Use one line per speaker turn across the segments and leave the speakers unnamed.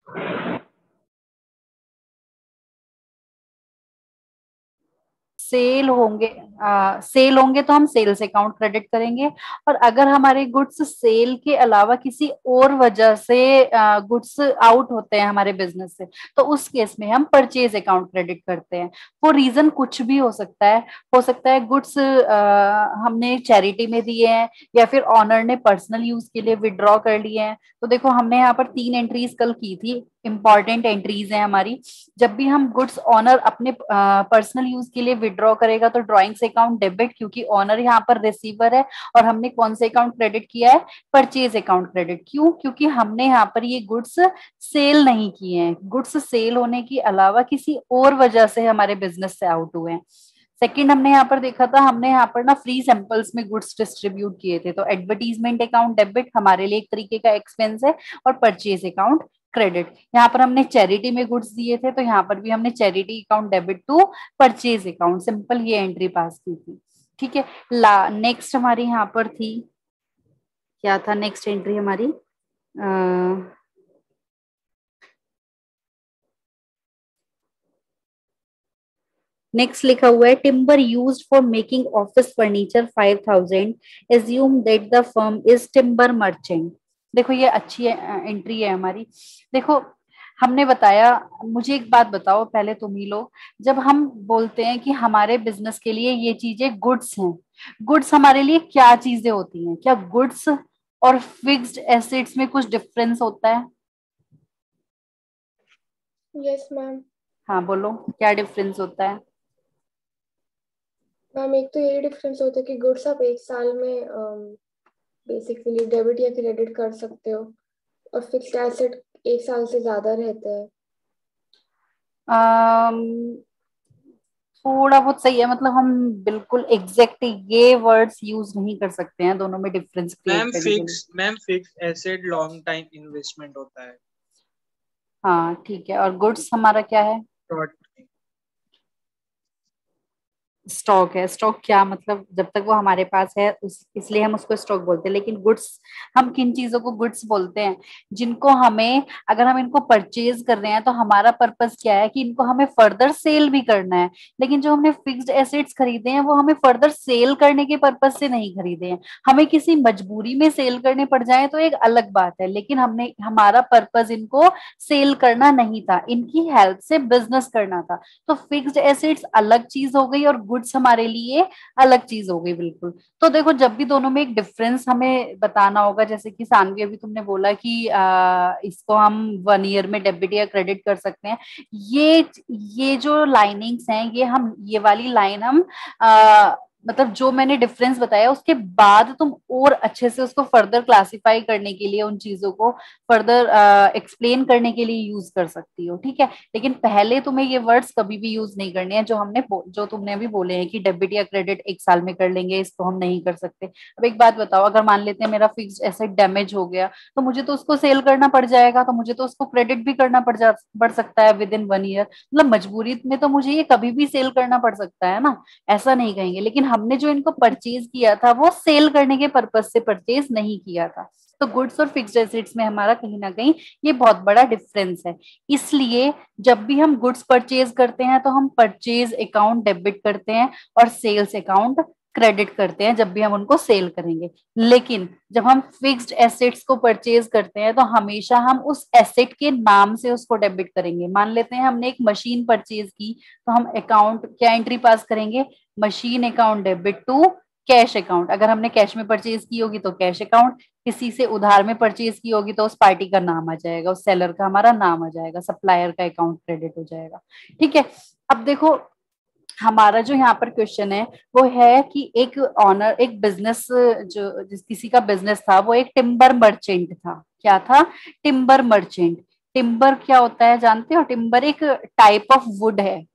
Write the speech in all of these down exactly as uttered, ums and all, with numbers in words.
Cell होंगे, आ, cell होंगे तो हम सेल्स अकाउंट क्रेडिट करेंगे। और अगर हमारे गुड्स सेल के अलावा किसी और वजह से गुड्स आउट होते हैं हमारे बिजनेस से, तो उस केस में हम परचेज अकाउंट क्रेडिट करते हैं। वो रीजन कुछ भी हो सकता है। हो सकता है गुड्स हमने चैरिटी में दिए हैं, या फिर ऑनर ने पर्सनल यूज के लिए विड्रॉ कर लिए हैं। तो देखो हमने यहाँ पर तीन एंट्रीज कल की थी, इंपॉर्टेंट एंट्रीज है हमारी। जब भी हम गुड्स ऑनर अपने पर्सनल यूज के लिए विड्रॉ करेगा तो ड्रॉइंग से अकाउंट डेबिट, क्योंकि ऑनर यहाँ पर रिसीवर है। और हमने कौन से अकाउंट क्रेडिट किया है? Purchase account credit. क्यों? क्योंकि हमने यहाँ पर ये गुड्स सेल नहीं किए हैं, गुड्स सेल होने के अलावा किसी और वजह से हमारे बिजनेस से आउट हुए हैं। सेकंड हमने यहाँ पर देखा था, हमने यहाँ पर ना फ्री सैंपल्स में गुड्स डिस्ट्रीब्यूट किए थे, तो एडवर्टीजमेंट अकाउंट डेबिट हमारे लिए एक तरीके का एक्सपेंस है, और परचेज अकाउंट क्रेडिट। यहाँ पर हमने चैरिटी में गुड्स दिए थे, तो यहाँ पर भी हमने charity account debit to purchase account, simple ये एंट्री पास की थी। ठीक है। ला नेक्स्ट हमारी यहाँ पर थी, क्या था नेक्स्ट एंट्री हमारी? नेक्स्ट लिखा हुआ है, timber used for making office furniture five thousand, assume that the firm is timber merchant. देखो ये अच्छी एंट्री है हमारी। देखो हमने बताया, मुझे एक बात बताओ पहले तुम ही लोग, जब हम बोलते हैं कि हमारे बिजनेस के लिए ये चीजें गुड्स हैं, गुड्स हमारे लिए क्या चीजें होती हैं? क्या गुड्स और फिक्स्ड एसेट्स में कुछ डिफरेंस होता है?
Yes ma'am.
हाँ बोलो, क्या डिफरेंस होता है?
मैम एक तो यही डिफरेंस होता है कि गुड्स आप एक साल में बेसिकली डेबिट या क्रेडिट कर सकते हो, और फिक्स्ड एसेट एक साल से ज्यादा रहते हैं।
अम्म थोड़ा बहुत सही है, मतलब हम बिल्कुल एग्जैक्ट ये वर्ड्स यूज नहीं कर सकते हैं दोनों में डिफरेंस क्रिएट
मैम
करने के लिए।
Fix ma'am fix asset long time investment होता है।
हाँ ठीक है, और गुड्स हमारा क्या है?
शॉर्ट।
स्टॉक है। स्टॉक क्या मतलब? जब तक वो हमारे पास है उस इसलिए हम उसको स्टॉक बोलते हैं। लेकिन गुड्स, हम किन चीजों को गुड्स बोलते हैं? जिनको हमें, अगर हम इनको परचेज कर रहे हैं तो हमारा पर्पस क्या है कि इनको हमें फर्दर सेल भी करना है। लेकिन जो हमने फिक्स्ड एसेट्स खरीदे हैं वो हमें फर्दर सेल करने के पर्पज से नहीं खरीदे हैं। हमें किसी मजबूरी में सेल करने पड़ जाए तो एक अलग बात है, लेकिन हमने, हमारा पर्पज इनको सेल करना नहीं था, इनकी हेल्प से बिजनेस करना था। तो फिक्स्ड एसेट्स अलग चीज हो गई और गुड्स हमारे लिए अलग चीज हो गई बिल्कुल। तो देखो जब भी दोनों में एक डिफरेंस हमें बताना होगा, जैसे कि सानवी अभी तुमने बोला कि आ, इसको हम वन ईयर में डेबिट या क्रेडिट कर सकते हैं। ये ये जो लाइनिंग्स हैं, ये हम, ये वाली लाइन हम आ, मतलब जो मैंने डिफरेंस बताया उसके बाद तुम और अच्छे से उसको फर्दर क्लासिफाई करने के लिए, उन चीजों को फर्दर एक्सप्लेन करने के लिए यूज कर सकती हो। ठीक है। लेकिन पहले तुम्हें ये वर्ड्स कभी भी यूज नहीं करने हैं जो हमने जो तुमने अभी बोले हैं कि डेबिट या क्रेडिट एक साल में कर लेंगे, इसको हम नहीं कर सकते। अब एक बात बताओ, अगर मान लेते हैं मेरा फिक्स्ड एसेट डैमेज हो गया, तो मुझे तो उसको सेल करना पड़ जाएगा, तो मुझे तो उसको क्रेडिट भी करना पड़ जा पड़ सकता है विद इन वन ईयर। मतलब मजबूरी में तो मुझे ये कभी भी सेल करना पड़ सकता है ना, ऐसा नहीं कहेंगे। लेकिन हमने जो इनको परचेज किया था वो सेल करने के पर्पज से परचेज नहीं किया था। तो गुड्स और फिक्स्ड एसेट्स में हमारा कहीं ना कहीं ये बहुत बड़ा डिफरेंस है। इसलिए जब भी हम गुड्स परचेज करते हैं तो हम परचेज अकाउंट डेबिट करते हैं और सेल्स अकाउंट क्रेडिट करते हैं जब भी हम उनको सेल करेंगे। लेकिन जब हम फिक्स्ड एसेट्स को परचेज करते हैं तो हमेशा हम उस एसेट के नाम से उसको डेबिट करेंगे। मान लेते हैं हमने एक मशीन परचेज की, तो हम अकाउंट क्या एंट्री पास करेंगे? Machine account debit to cash account. अगर हमने कैश में परचेज की होगी तो कैश अकाउंट, किसी से उधार में परचेज की होगी तो उस पार्टी का नाम आ जाएगा, उस सेलर का हमारा नाम आ जाएगा, सप्लायर का अकाउंट क्रेडिट हो जाएगा। ठीक है। अब देखो हमारा जो यहाँ पर क्वेश्चन है वो है कि एक ऑनर, एक बिजनेस, जो जिस किसी का बिजनेस था वो एक टिम्बर मर्चेंट था। क्या था? Timber merchant. टिम्बर क्या होता है जानते हो? टिम्बर एक टाइप ऑफ वुड है।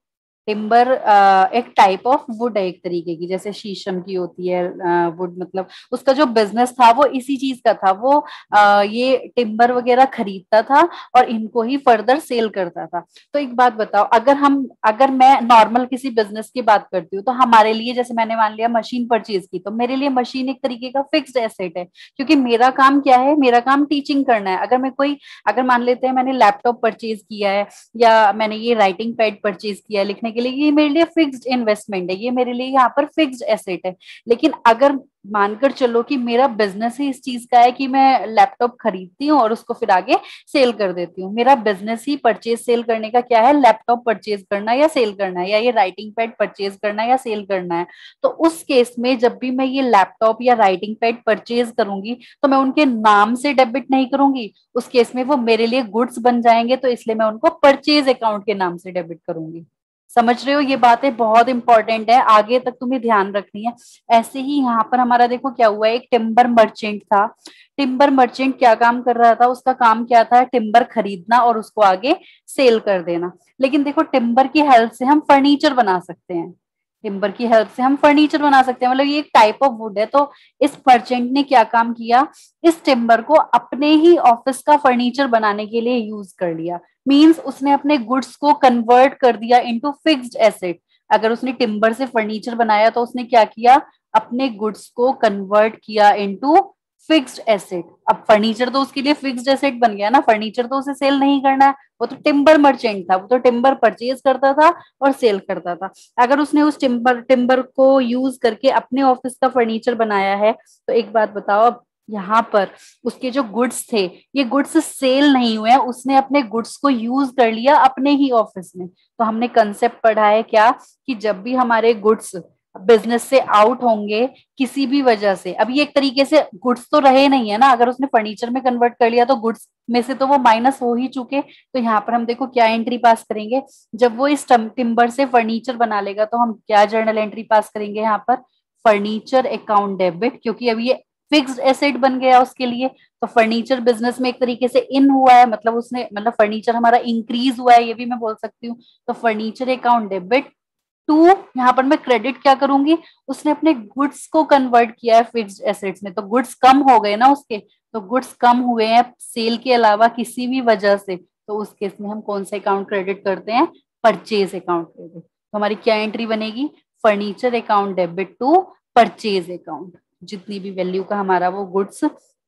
टिम्बर एक टाइप ऑफ वुड है, एक तरीके की, जैसे शीशम की होती है वुड, मतलब उसका जो बिजनेस था वो इसी चीज का था। वो अ, ये टिम्बर वगैरह खरीदता था और इनको ही फर्दर सेल करता था। तो एक बात बताओ, अगर हम अगर मैं नॉर्मल किसी बिजनेस की बात करती हूँ तो हमारे लिए, जैसे मैंने मान लिया मशीन परचेज की, तो मेरे लिए मशीन एक तरीके का फिक्स्ड एसेट है, क्योंकि मेरा काम क्या है, मेरा काम टीचिंग करना है। अगर मैं कोई अगर मान लेते हैं मैंने लैपटॉप परचेज किया है या मैंने ये राइटिंग पैड परचेज किया लिखने के लिए, ये मेरे लिए फिक्स्ड इन्वेस्टमेंट है, ये मेरे लिए यहाँ पर फिक्स्ड एसेट है। लेकिन अगर मानकर चलो कि मेरा बिजनेस ही इस चीज का है कि मैं लैपटॉप खरीदती हूँ और उसको फिर आगे सेल कर देती हूँ, मेरा बिजनेस ही परचेज सेल करने का क्या है, लैपटॉप परचेज करना या सेल करना है, या ये राइटिंग पैड परचेज करना या सेल करना है। तो उस केस में जब भी मैं ये लैपटॉप या राइटिंग पैड परचेज करूंगी तो मैं उनके नाम से डेबिट नहीं करूंगी, उस केस में वो मेरे लिए गुड्स बन जाएंगे, तो इसलिए मैं उनको परचेज अकाउंट के नाम से डेबिट करूंगी। समझ रहे हो, ये बातें बहुत इंपॉर्टेंट है, आगे तक तुम्हें ध्यान रखनी है। ऐसे ही यहाँ पर हमारा देखो क्या हुआ है, एक टिम्बर मर्चेंट था। टिम्बर मर्चेंट क्या काम कर रहा था, उसका काम क्या था, टिम्बर खरीदना और उसको आगे सेल कर देना। लेकिन देखो टिम्बर की हेल्प से हम फर्नीचर बना सकते हैं, टिम्बर की हेल्प से हम फर्नीचर बना सकते हैं, मतलब ये एक टाइप ऑफ वुड है। तो इस मर्चेंट ने क्या काम किया, इस टिम्बर को अपने ही ऑफिस का फर्नीचर बनाने के लिए यूज कर लिया। मींस उसने अपने गुड्स को कन्वर्ट कर दिया इनटू फिक्स्ड एसेट। अगर उसने टिम्बर से फर्नीचर बनाया तो उसने क्या किया, अपने गुड्स को कन्वर्ट किया इनटू फिक्स्ड एसेट। अब फर्नीचर तो उसके लिए फिक्स्ड एसेट बन गया ना, फर्नीचर तो उसे सेल नहीं करना है, वो तो टिम्बर मर्चेंट था, वो तो टिम्बर परचेज करता था और सेल करता था। अगर उसने उस टिम्बर टिम्बर को यूज करके अपने ऑफिस का फर्नीचर बनाया है, तो एक बात बताओ, अब यहाँ पर उसके जो गुड्स थे, ये गुड्स सेल नहीं हुए हैं, उसने अपने गुड्स को यूज कर लिया अपने ही ऑफिस में। तो हमने कंसेप्ट पढ़ा है क्या, कि जब भी हमारे गुड्स बिजनेस से आउट होंगे किसी भी वजह से, अब ये एक तरीके से गुड्स तो रहे नहीं है ना, अगर उसने फर्नीचर में कन्वर्ट कर लिया तो गुड्स में से तो वो माइनस हो ही चुके। तो यहाँ पर हम देखो क्या एंट्री पास करेंगे, जब वो इस टिम्बर से फर्नीचर बना लेगा तो हम क्या जर्नल एंट्री पास करेंगे यहाँ पर, फर्नीचर अकाउंट डेबिट, क्योंकि अब ये फिक्स्ड एसेट बन गया उसके लिए। तो फर्नीचर बिजनेस में एक तरीके से इन हुआ है, मतलब उसने मतलब फर्नीचर हमारा इंक्रीज हुआ है, ये भी मैं बोल सकती हूँ। तो फर्नीचर अकाउंट डेबिट टू, यहाँ पर मैं क्रेडिट क्या करूंगी, उसने अपने गुड्स को कन्वर्ट किया है फिक्स्ड एसेट्स में, तो गुड्स कम हो गए ना उसके, तो गुड्स कम हुए हैं सेल के अलावा किसी भी वजह से, तो उस केस में हम कौन सा अकाउंट क्रेडिट करते हैं, परचेज अकाउंट क्रेडिट। तो हमारी क्या एंट्री बनेगी, furniture account debit to purchase account, जितनी भी वैल्यू का हमारा वो गुड्स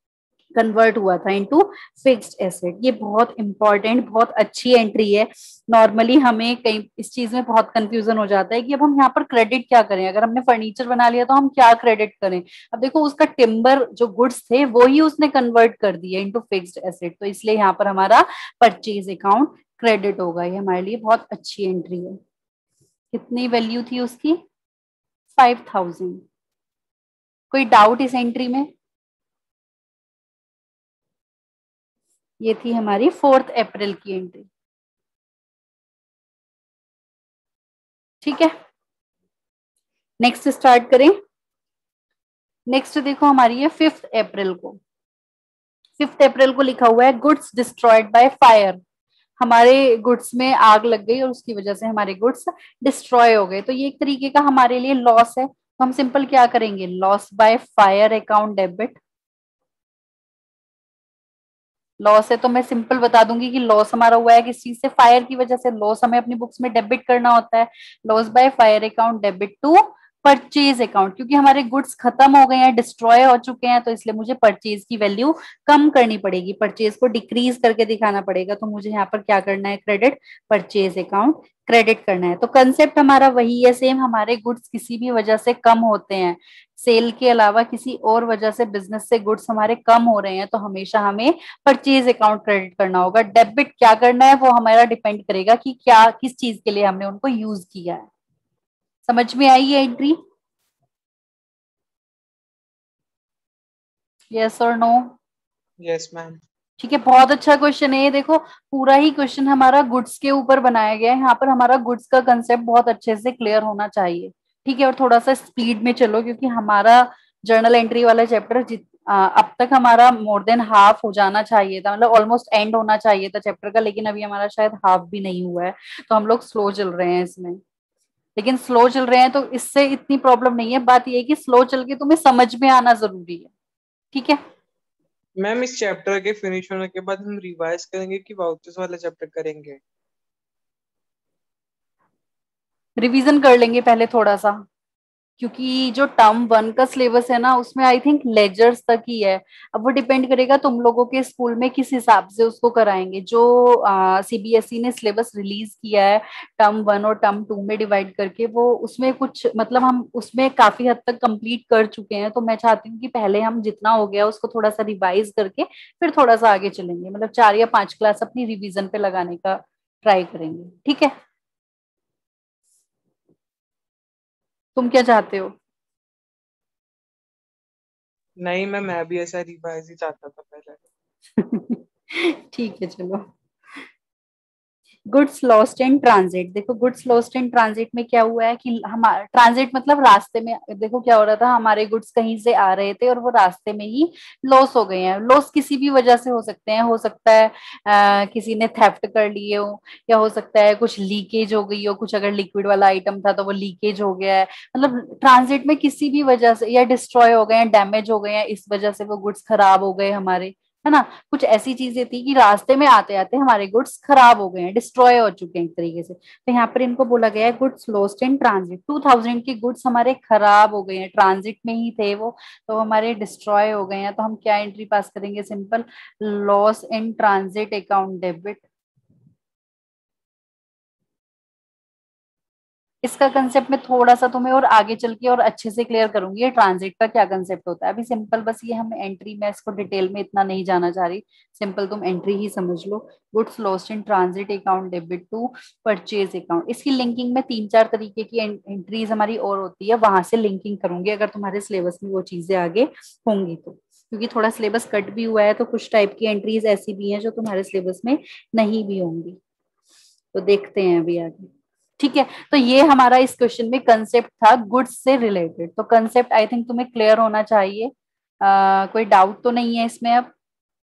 कन्वर्ट हुआ था इनटू फिक्स्ड एसेट। ये बहुत इंपॉर्टेंट, बहुत अच्छी एंट्री है। नॉर्मली हमें कहीं इस चीज में बहुत कंफ्यूजन हो जाता है कि अब हम यहाँ पर क्रेडिट क्या करें, अगर हमने फर्नीचर बना लिया तो हम क्या क्रेडिट करें। अब देखो उसका टिम्बर जो गुड्स थे वो ही उसने कन्वर्ट कर दिए इनटू फिक्स्ड एसेट, तो इसलिए यहाँ पर हमारा परचेज अकाउंट क्रेडिट होगा। ये हमारे लिए बहुत अच्छी एंट्री है। कितनी वैल्यू थी उसकी, फाइव थाउजेंड। कोई डाउट इस एंट्री में, ये थी हमारी फोर्थ अप्रैल की एंट्री। ठीक है, नेक्स्ट स्टार्ट करें। नेक्स्ट देखो हमारी है फिफ्थ अप्रैल को। फिफ्थ अप्रैल को लिखा हुआ है गुड्स डिस्ट्रॉयड बाय फायर। हमारे गुड्स में आग लग गई और उसकी वजह से हमारे गुड्स डिस्ट्रॉय हो गए, तो ये एक तरीके का हमारे लिए लॉस है। तो हम सिंपल क्या करेंगे, loss by fire account debit. Loss है तो मैं सिंपल बता दूंगी कि लॉस हमारा हुआ है किस चीज से, फायर की वजह से। लॉस हमें अपनी बुक्स में डेबिट करना होता है, loss by fire account debit to purchase account, क्योंकि हमारे गुड्स खत्म हो गए हैं, डिस्ट्रॉय हो चुके हैं, तो इसलिए मुझे परचेज की वैल्यू कम करनी पड़ेगी, परचेज को डिक्रीज करके दिखाना पड़ेगा। तो मुझे यहाँ पर क्या करना है, क्रेडिट परचेज अकाउंट क्रेडिट करना है। तो कंसेप्ट हमारा वही है सेम, हमारे गुड्स किसी भी वजह से कम होते हैं, सेल के अलावा किसी और वजह से बिजनेस से गुड्स हमारे कम हो रहे हैं, तो हमेशा हमें परचेज अकाउंट क्रेडिट करना होगा। डेबिट क्या करना है वो हमारा डिपेंड करेगा कि क्या किस चीज के लिए हमने उनको यूज किया है। समझ में आई ये एंट्री, यस और नो?
Yes ma'am.
ठीक है, बहुत अच्छा क्वेश्चन है ये। देखो पूरा ही क्वेश्चन हमारा गुड्स के ऊपर बनाया गया है, यहाँ पर हमारा गुड्स का कंसेप्ट बहुत अच्छे से क्लियर होना चाहिए। ठीक है, और थोड़ा सा स्पीड में चलो, क्योंकि हमारा जर्नल एंट्री वाला चैप्टर जित आ, अब तक हमारा मोर देन हाफ हो जाना चाहिए था, मतलब ऑलमोस्ट एंड होना चाहिए था चैप्टर का, लेकिन अभी हमारा शायद हाफ भी नहीं हुआ है, तो हम लोग स्लो चल रहे हैं इसमें। लेकिन स्लो चल रहे हैं तो इससे इतनी प्रॉब्लम नहीं है। बात ये है कि स्लो चल के तुम्हें समझ में आना जरूरी है। ठीक है,
मैम इस चैप्टर के फिनिश होने के बाद हम रिवाइज करेंगे कि वाउचर्स वाला चैप्टर करेंगे?
रिवीजन कर लेंगे पहले थोड़ा सा, क्योंकि जो टर्म वन का सिलेबस है ना उसमें आई थिंक लेजर्स तक ही है। अब वो डिपेंड करेगा तुम लोगों के स्कूल में किस हिसाब से उसको कराएंगे। जो सीबीएसई ने सिलेबस रिलीज किया है टर्म वन और टर्म टू में डिवाइड करके, वो उसमें कुछ मतलब हम उसमें काफी हद तक कंप्लीट कर चुके हैं। तो मैं चाहती हूँ कि पहले हम जितना हो गया उसको थोड़ा सा रिवाइज करके फिर थोड़ा सा आगे चलेंगे। मतलब चार या पांच क्लास अपनी रिवीजन पे लगाने का ट्राई करेंगे। ठीक है, तुम क्या चाहते हो?
नहीं मैम, मैं भी ऐसा रिवाइज ही चाहता था पहले।
ठीक है चलो। Goods lost in transit. देखो गुड्स लॉस्ट इन ट्रांजिट में क्या हुआ है कि हमारा ट्रांजिट मतलब रास्ते में, देखो क्या हो रहा था, हमारे गुड्स कहीं से आ रहे थे और वो रास्ते में ही लॉस हो गए हैं। लॉस किसी भी वजह से हो सकते हैं, हो सकता है आ, किसी ने थेफ्ट कर लिए हो, या हो सकता है कुछ लीकेज हो गई हो, कुछ अगर लिक्विड वाला आइटम था तो वो लीकेज हो गया है। मतलब ट्रांजिट में किसी भी वजह से, या डिस्ट्रॉय हो गए हैं, डैमेज हो गए हैं, इस वजह से वो गुड्स खराब हो गए हमारे, है ना। कुछ ऐसी चीजें थी कि रास्ते में आते आते हमारे गुड्स खराब हो गए हैं, डिस्ट्रॉय हो चुके हैं एक तरीके से। तो यहाँ पर इनको बोला गया है goods lost in transit. Two thousand के गुड्स हमारे खराब हो गए हैं, ट्रांजिट में ही थे वो, तो हमारे डिस्ट्रॉय हो गए हैं। तो हम क्या एंट्री पास करेंगे? Simple, loss in transit account debit. इसका कंसेप्ट में थोड़ा सा तुम्हें और आगे चल के और अच्छे से क्लियर करूंगी, ये ट्रांजिट का क्या कंसेप्ट होता है। अभी सिंपल बस ये हम एंट्री में इसको डिटेल में इतना नहीं जाना चाह रही, सिंपल तुम एंट्री ही समझ लो। Goods lost in transit account debit to purchase account. इसकी लिंकिंग में तीन चार तरीके की एंट्रीज हमारी और होती है, वहां से लिंकिंग करूंगी अगर तुम्हारे सिलेबस में वो चीजें आगे होंगी तो। क्योंकि थोड़ा सिलेबस कट भी हुआ है तो कुछ टाइप की एंट्रीज ऐसी भी हैं जो तुम्हारे सिलेबस में नहीं भी होंगी। तो देखते हैं अभी आगे। ठीक है, तो ये हमारा इस क्वेश्चन में कंसेप्ट था गुड्स से रिलेटेड। तो कंसेप्ट आई थिंक तुम्हें क्लियर होना चाहिए। आ, कोई डाउट तो नहीं है इसमें अब?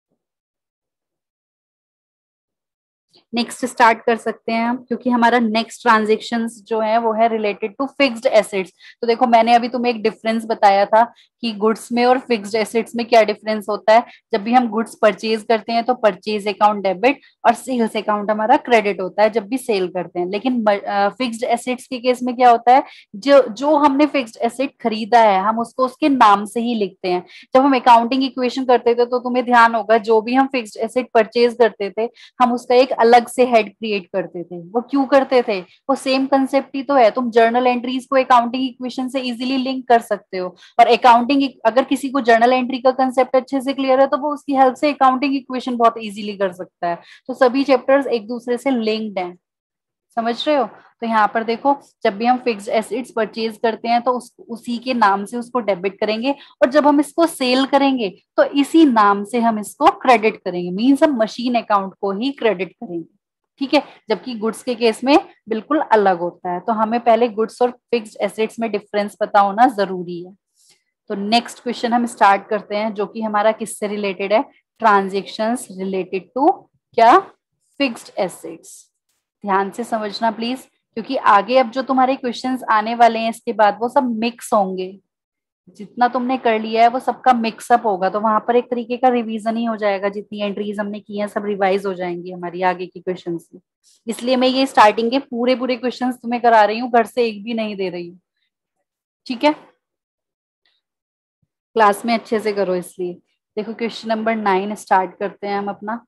नेक्स्ट स्टार्ट कर सकते हैं हम, क्योंकि हमारा नेक्स्ट ट्रांजेक्शन जो है वो है रिलेटेड टू फिक्स्ड एसेट्स। तो देखो मैंने अभी तुम्हें एक डिफरेंस बताया था कि गुड्स में और फिक्स्ड एसेट्स में क्या डिफरेंस होता है। जब भी हम गुड्स परचेज करते हैं तो परचेज अकाउंट डेबिट और सेल्स अकाउंट हमारा क्रेडिट होता है जब भी सेल करते हैं। लेकिन फिक्स्ड एसेट्स के केस में क्या होता है, जो जो हमने फिक्स्ड एसेट खरीदा है हम उसको उसके नाम से ही लिखते हैं। जब हम अकाउंटिंग इक्वेशन करते थे तो तुम्हें ध्यान होगा, जो भी हम फिक्स्ड एसेट परचेज करते थे हम उसका एक अलग से हेड क्रिएट करते थे। वो क्यों करते थे? वो सेम कंसेप्ट ही तो है। तुम जर्नल एंट्रीज को अकाउंटिंग इक्वेशन से इजीली लिंक कर सकते हो, और अकाउंटिंग अगर किसी को जर्नल एंट्री का कंसेप्ट अच्छे से क्लियर है तो वो उसकी हेल्प से अकाउंटिंग इक्वेशन बहुत इजीली कर सकता है। तो सभी चैप्टर्स एक दूसरे से लिंक्ड हैं, समझ रहे हो। तो यहाँ पर देखो, जब भी हम फिक्स्ड एसेट्स परचेज करते हैं तो उस उसी के नाम से उसको डेबिट करेंगे, और जब हम इसको सेल करेंगे तो इसी नाम से हम इसको क्रेडिट करेंगे। मींस हम मशीन अकाउंट को ही क्रेडिट करेंगे। ठीक है, जबकि गुड्स के केस में बिल्कुल अलग होता है। तो हमें पहले गुड्स और फिक्स्ड एसेट्स में डिफरेंस पता होना जरूरी है। तो नेक्स्ट क्वेश्चन हम स्टार्ट करते हैं, जो कि हमारा किससे रिलेटेड है? ट्रांजेक्शन्स रिलेटेड टू क्या? Fixed assets. ध्यान से समझना प्लीज, क्योंकि आगे अब जो तुम्हारे क्वेश्चंस आने वाले हैं इसके बाद वो सब मिक्स होंगे। जितना तुमने कर लिया है वो सबका मिक्सअप होगा, तो वहां पर एक तरीके का रिवीजन ही हो जाएगा। जितनी एंट्रीज हमने की हैं सब रिवाइज हो जाएंगी हमारी आगे की क्वेश्चंस में। इसलिए मैं ये स्टार्टिंग के पूरे पूरे क्वेश्चंस तुम्हें करा रही हूँ, घर से एक भी नहीं दे रही हूँ। ठीक है, क्लास में अच्छे से करो इसलिए। देखो क्वेश्चन नंबर नाइन स्टार्ट करते हैं हम अपना।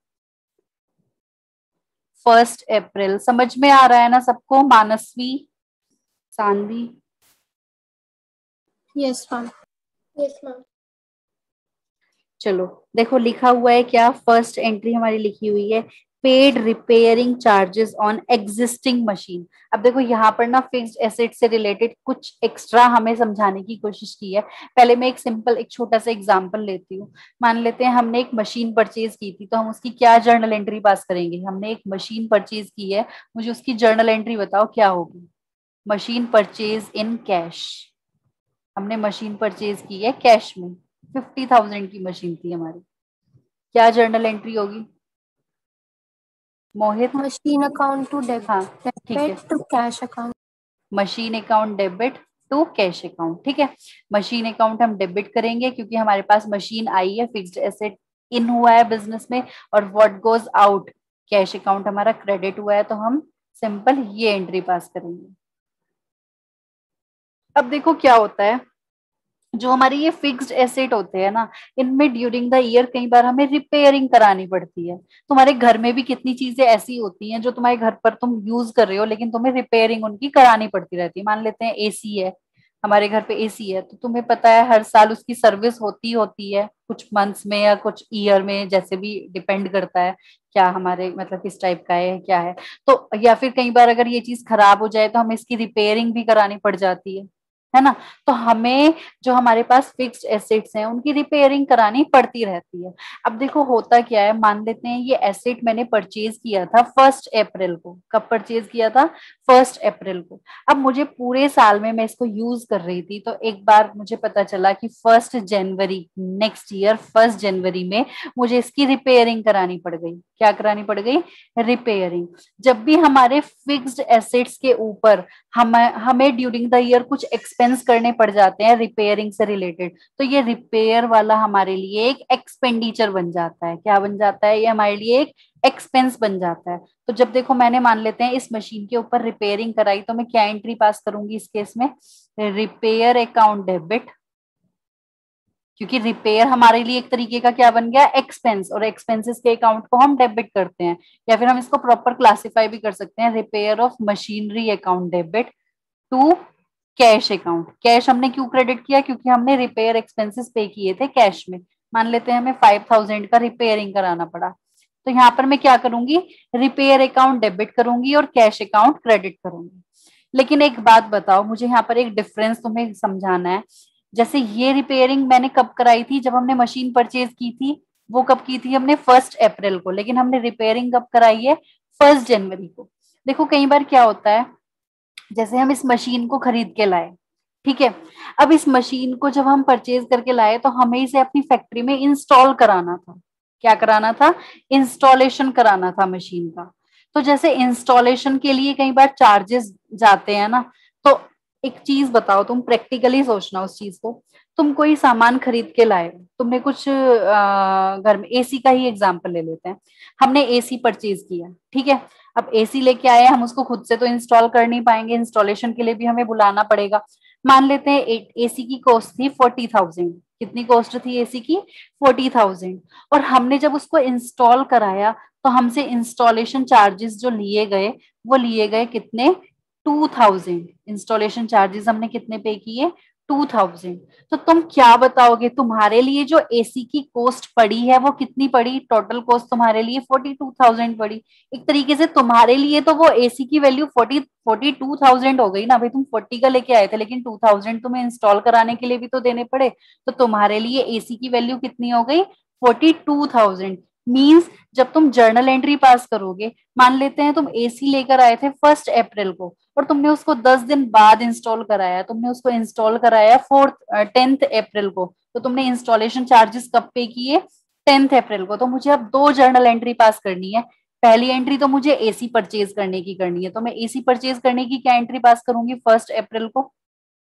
फर्स्ट अप्रैल समझ में आ रहा है ना सबको? Mansvi, Saanvi?
Yes ma'am. Yes ma'am.
चलो देखो लिखा हुआ है क्या, फर्स्ट एंट्री हमारी लिखी हुई है paid repairing charges on existing machine. अब देखो यहाँ पर ना फिक्स्ड एसेट से रिलेटेड कुछ एक्स्ट्रा हमें समझाने की कोशिश की है। पहले मैं एक सिंपल एक छोटा सा एग्जांपल लेती हूँ। मान लेते हैं हमने एक मशीन परचेज की थी, तो हम उसकी क्या जर्नल एंट्री पास करेंगे? हमने एक मशीन परचेज की है, मुझे उसकी जर्नल एंट्री बताओ क्या होगी? Machine purchase in cash. हमने मशीन परचेज की है कैश में, फिफ्टी थाउजेंड की मशीन थी हमारी। क्या जर्नल एंट्री होगी मोहित?
मशीन अकाउंट टू
हाँ ठीक है,
debit to cash account.
Machine account debit to cash account. ठीक है, मशीन अकाउंट हम डेबिट करेंगे क्योंकि हमारे पास मशीन आई है, फिक्स्ड एसेट इन हुआ है बिजनेस में, और what goes out cash account हमारा क्रेडिट हुआ है, तो हम सिंपल ये एंट्री पास करेंगे। अब देखो क्या होता है, जो हमारी ये फिक्स्ड एसेट होते हैं ना, इनमें ड्यूरिंग द ईयर कई बार हमें रिपेयरिंग करानी पड़ती है। तुम्हारे घर में भी कितनी चीजें ऐसी होती हैं जो तुम्हारे घर पर तुम यूज कर रहे हो लेकिन तुम्हें रिपेयरिंग उनकी करानी पड़ती रहती है। मान लेते हैं एसी है, हमारे घर पे एसी है, तो तुम्हें पता है हर साल उसकी सर्विस होती होती है, कुछ मंथ्स में या कुछ ईयर में, जैसे भी डिपेंड करता है क्या हमारे मतलब किस टाइप का है क्या है। तो या फिर कई बार अगर ये चीज खराब हो जाए तो हमें इसकी रिपेयरिंग भी करानी पड़ जाती है है ना। तो हमें जो हमारे पास फिक्स्ड एसेट्स हैं उनकी रिपेयरिंग करानी पड़ती रहती है। अब देखो होता क्या है, मान लेते हैं ये एसेट मैंने परचेज किया था फर्स्ट अप्रैल को। कब परचेज किया था? फर्स्ट अप्रैल को। अब मुझे पूरे साल में मैं इसको यूज कर रही थी, तो एक बार मुझे पता चला कि फर्स्ट जनवरी नेक्स्ट ईयर फर्स्ट जनवरी में मुझे इसकी रिपेयरिंग करानी पड़ गई। क्या करानी पड़ गई? रिपेयरिंग। जब भी हमारे फिक्स्ड एसेट्स के ऊपर हम हमें ड्यूरिंग द ईयर कुछ एक्सपेंस करने पड़ जाते हैं रिपेयरिंग से रिलेटेड, तो ये रिपेयर वाला हमारे लिए एक एक्सपेंडिचर बन जाता है। क्या बन जाता है? ये हमारे लिए एक एक्सपेंस बन जाता है। तो जब देखो मैंने मान लेते हैं इस मशीन के ऊपर रिपेयरिंग कराई, तो मैं क्या एंट्री पास करूंगी इस केस में? रिपेयर अकाउंट डेबिट, क्योंकि रिपेयर हमारे लिए एक तरीके का क्या बन गया? एक्सपेंस, और एक्सपेंसेस के अकाउंट को हम डेबिट करते हैं। या फिर हम इसको प्रॉपर क्लासिफाई भी कर सकते हैं, repair of machinery account debit to cash account. Cash हमने क्यों क्रेडिट किया? क्योंकि हमने रिपेयर एक्सपेंसेस पे किए थे कैश में। मान लेते हैं हमें फाइव थाउजेंड का रिपेयरिंग कराना पड़ा, तो यहाँ पर मैं क्या करूंगी? रिपेयर अकाउंट डेबिट करूंगी और कैश अकाउंट क्रेडिट करूंगी। लेकिन एक बात बताओ, मुझे यहाँ पर एक डिफरेंस तुम्हें समझाना है। जैसे ये रिपेयरिंग मैंने कब कराई थी? जब हमने मशीन परचेज की थी। वो कब की थी? हमने फर्स्ट अप्रैल को। लेकिन हमने रिपेयरिंग कब कराई है? फर्स्ट जनवरी को। देखो कई बार क्या होता है, जैसे हम इस मशीन को खरीद के लाए, ठीक है। अब इस मशीन को जब हम परचेज करके लाए तो हमें इसे अपनी फैक्ट्री में इंस्टॉल कराना था। क्या कराना था? इंस्टॉलेशन कराना था मशीन का। तो जैसे इंस्टॉलेशन के लिए कई बार चार्जेस जाते हैं ना, तो एक चीज बताओ, तुम प्रैक्टिकली सोचना उस चीज को। तुम कोई सामान खरीद के लाए, तुमने कुछ अ, घर में एसी का ही एग्जांपल ले लेते हैं। हमने एसी परचेज किया, ठीक है। अब एसी लेके आए, हम उसको खुद से तो इंस्टॉल कर नहीं पाएंगे, इंस्टॉलेशन के लिए भी हमें बुलाना पड़ेगा। मान लेते हैं एसी की कॉस्ट थी फोर्टी थाउजेंड। कितनी कॉस्ट थी एसी की? फोर्टी थाउजेंड। और हमने जब उसको इंस्टॉल कराया तो हमसे इंस्टॉलेशन चार्जेस जो लिए गए, वो लिए गए कितने? Two thousand. इंस्टॉलेशन चार्जेस हमने कितने पे किए? Two thousand. तो तुम क्या बताओगे, तुम्हारे लिए जो एसी की कॉस्ट पड़ी है वो कितनी पड़ी? टोटल कॉस्ट तुम्हारे लिए फोर्टी टू थाउजेंड पड़ी। एक तरीके से तुम्हारे लिए तो वो एसी की value forty forty two thousand हो गई ना भाई। तुम फोर्टी का लेके आए थे, लेकिन टू थाउजेंड तुम्हें इंस्टॉल कराने के लिए भी तो देने पड़े। तो तुम्हारे लिए एसी की वैल्यू कितनी हो गई? Forty two thousand. मीन्स जब तुम जर्नल एंट्री पास करोगे, मान लेते हैं तुम एसी लेकर आए थे फर्स्ट अप्रैल को और तुमने उसको दस दिन बाद इंस्टॉल कराया। तुमने उसको इंस्टॉल कराया फोर्थ टेंथ अप्रैल को, तो तुमने इंस्टॉलेशन चार्जेस कब पे किए? टेंथ अप्रैल को। तो मुझे अब दो जर्नल एंट्री पास करनी है। पहली एंट्री तो मुझे एसी परचेज करने की करनी है, तो मैं एसी परचेज करने की क्या एंट्री पास करूंगी फर्स्ट अप्रैल को?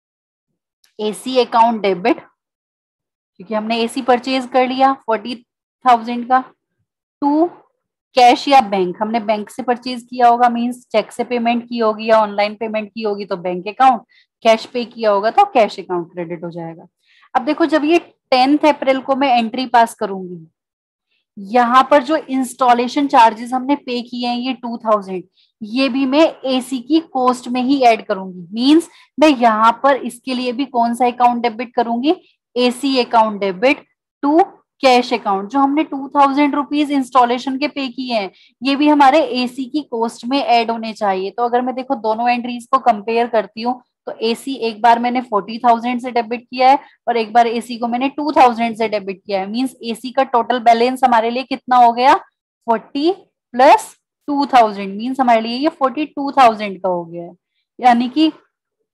एसी अकाउंट डेबिट, क्योंकि हमने एसी परचेज कर लिया फोर्टी थाउजेंड का। टू कैश या बैंक, हमने बैंक से परचेज किया होगा, मींस चेक से पेमेंट की होगी या ऑनलाइन पेमेंट की होगी तो बैंक अकाउंट, कैश पे किया होगा तो कैश अकाउंट क्रेडिट हो जाएगा। अब देखो जब ये टेंथ अप्रैल को मैं एंट्री पास करूंगी, यहाँ पर जो इंस्टॉलेशन चार्जेस हमने पे किए हैं ये टू थाउजेंड, ये भी मैं एसी की कॉस्ट में ही ऐड करूंगी। मींस मैं यहाँ पर इसके लिए भी कौन सा अकाउंट डेबिट करूंगी? AC account debit to cash account. जो हमने टू थाउजेंड रुपीज इंस्टॉलेशन के पे किए हैं, ये भी हमारे एसी की कॉस्ट में ऐड होने चाहिए। तो अगर मैं देखो दोनों एंट्रीज को कंपेयर करती हूँ, तो एसी एक बार मैंने फोर्टी थाउजेंड से डेबिट किया है और एक बार एसी को मैंने टू थाउजेंड से डेबिट किया है। मींस एसी का टोटल बैलेंस हमारे लिए कितना हो गया? Forty plus two thousand, means हमारे लिए ये फोर्टी टू थाउजेंड का हो गया है। यानी कि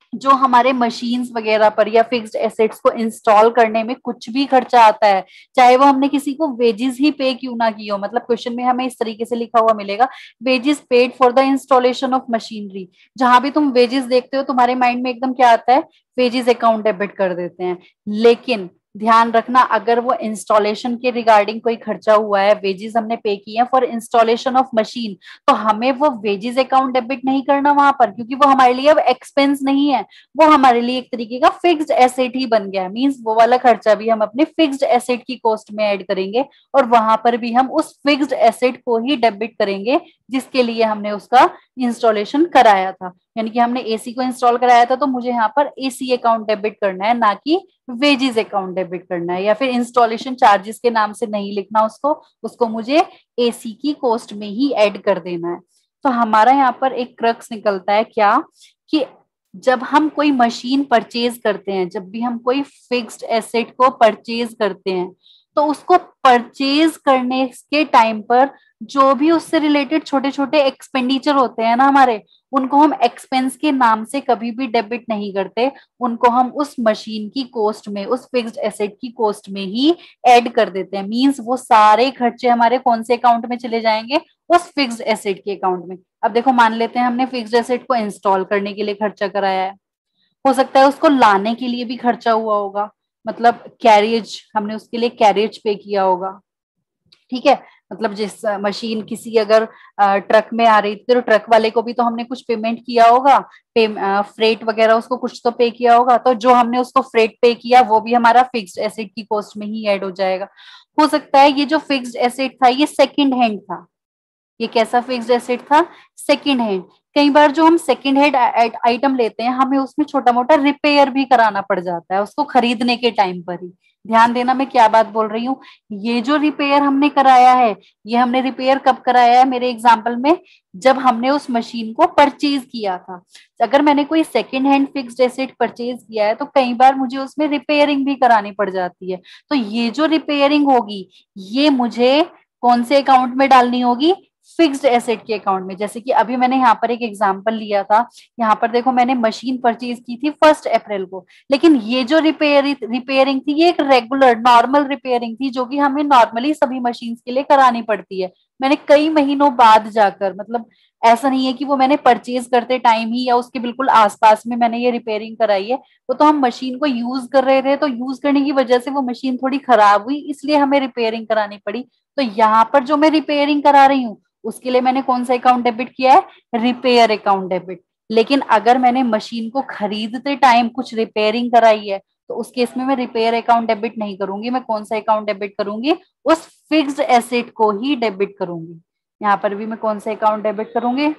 जो हमारे मशीन्स वगैरह पर या फिक्स्ड एसेट्स को इंस्टॉल करने में कुछ भी खर्चा आता है, चाहे वो हमने किसी को वेजेस ही पे क्यों ना की हो, मतलब क्वेश्चन में हमें इस तरीके से लिखा हुआ मिलेगा, wages paid for the installation of machinery. जहां भी तुम वेजेस देखते हो तुम्हारे माइंड में एकदम क्या आता है, वेजेस अकाउंट डेबिट कर देते हैं। लेकिन ध्यान रखना, अगर वो इंस्टॉलेशन के रिगार्डिंग कोई खर्चा हुआ है, वेजेस हमने पे किए हैं फॉर इंस्टॉलेशन ऑफ मशीन, तो हमें वो वेजेस अकाउंट डेबिट नहीं करना वहां पर, क्योंकि वो हमारे लिए अब एक्सपेंस नहीं है, वो हमारे लिए एक तरीके का फिक्स्ड एसेट ही बन गया है। मींस वो वाला खर्चा भी हम अपने फिक्स्ड एसेट की कॉस्ट में ऐड करेंगे, और वहां पर भी हम उस फिक्स्ड एसेट को ही डेबिट करेंगे जिसके लिए हमने उसका इंस्टॉलेशन कराया था। यानी कि हमने एसी को इंस्टॉल कराया था, तो मुझे यहाँ पर एसी अकाउंट डेबिट करना है, ना कि वेजेस अकाउंट डेबिट करना है, या फिर इंस्टॉलेशन चार्जेस के नाम से नहीं लिखना उसको, उसको मुझे एसी की कॉस्ट में ही ऐड कर देना है। तो हमारा यहाँ पर एक क्रक्स निकलता है क्या, कि जब हम कोई मशीन परचेज करते हैं, जब भी हम कोई फिक्स्ड एसेट को परचेज करते हैं, तो उसको परचेज करने के टाइम पर जो भी उससे रिलेटेड छोटे छोटे एक्सपेंडिचर होते हैं ना हमारे, उनको हम एक्सपेंस के नाम से कभी भी डेबिट नहीं करते, उनको हम उस मशीन की कॉस्ट में, उस फिक्स्ड एसेट की कॉस्ट में ही ऐड कर देते हैं। मींस वो सारे खर्चे हमारे कौन से अकाउंट में चले जाएंगे, उस फिक्स्ड एसेट के अकाउंट में। अब देखो, मान लेते हैं हमने फिक्स्ड एसेट को इंस्टॉल करने के लिए खर्चा कराया है, हो सकता है उसको लाने के लिए भी खर्चा हुआ होगा, मतलब कैरियज, हमने उसके लिए कैरियज पे किया होगा। ठीक है, मतलब जिस मशीन किसी अगर ट्रक में आ रही थी, तो ट्रक वाले को भी तो हमने कुछ पेमेंट किया होगा, पे, फ्रेट वगैरह उसको कुछ तो पे किया होगा, तो जो हमने उसको फ्रेट पे किया वो भी हमारा फिक्स्ड एसेट की कॉस्ट में ही ऐड हो जाएगा। हो सकता है ये जो फिक्स्ड एसेट था ये सेकंड हैंड था। ये कैसा फिक्स्ड एसेट था, सेकंड हैंड। कई बार जो हम सेकंड हैंड आइटम लेते हैं, हमें उसमें छोटा मोटा रिपेयर भी कराना पड़ जाता है उसको खरीदने के टाइम पर ही। ध्यान देना मैं क्या बात बोल रही हूँ, ये जो रिपेयर हमने कराया है, ये हमने रिपेयर कब कराया है मेरे एग्जाम्पल में, जब हमने उस मशीन को परचेज किया था। अगर मैंने कोई second hand fixed asset purchase किया है, तो कई बार मुझे उसमें रिपेयरिंग भी करानी पड़ जाती है। तो ये जो रिपेयरिंग होगी, ये मुझे कौन से अकाउंट में डालनी होगी, फिक्स्ड एसेट के अकाउंट में। जैसे कि अभी मैंने यहाँ पर एक एग्जांपल लिया था, यहाँ पर देखो मैंने मशीन परचेज की थी फर्स्ट अप्रैल को, लेकिन ये जो रिपेयर रिपेयरिंग थी ये एक रेगुलर नॉर्मल रिपेयरिंग थी, जो कि हमें नॉर्मली सभी मशीन के लिए करानी पड़ती है। मैंने कई महीनों बाद जाकर, मतलब ऐसा नहीं है कि वो मैंने परचेज करते टाइम ही या उसके बिल्कुल आसपास में मैंने ये रिपेयरिंग कराई है, वो तो हम मशीन को यूज कर रहे थे, तो यूज करने की वजह से वो मशीन थोड़ी खराब हुई, इसलिए हमें रिपेयरिंग करानी पड़ी। तो यहाँ पर जो मैं रिपेयरिंग करा रही हूँ, उसके लिए मैंने कौन सा अकाउंट डेबिट किया है, रिपेयर अकाउंट डेबिट। लेकिन अगर मैंने मशीन को खरीदते टाइम कुछ रिपेयरिंग कराई है, तो उस केस में मैं रिपेयर अकाउंट डेबिट नहीं करूंगी, मैं कौन सा अकाउंट डेबिट करूंगी, उस फिक्स्ड एसेट को ही डेबिट करूंगी। यहाँ पर भी मैं कौन सा अकाउंट डेबिट करूंगी,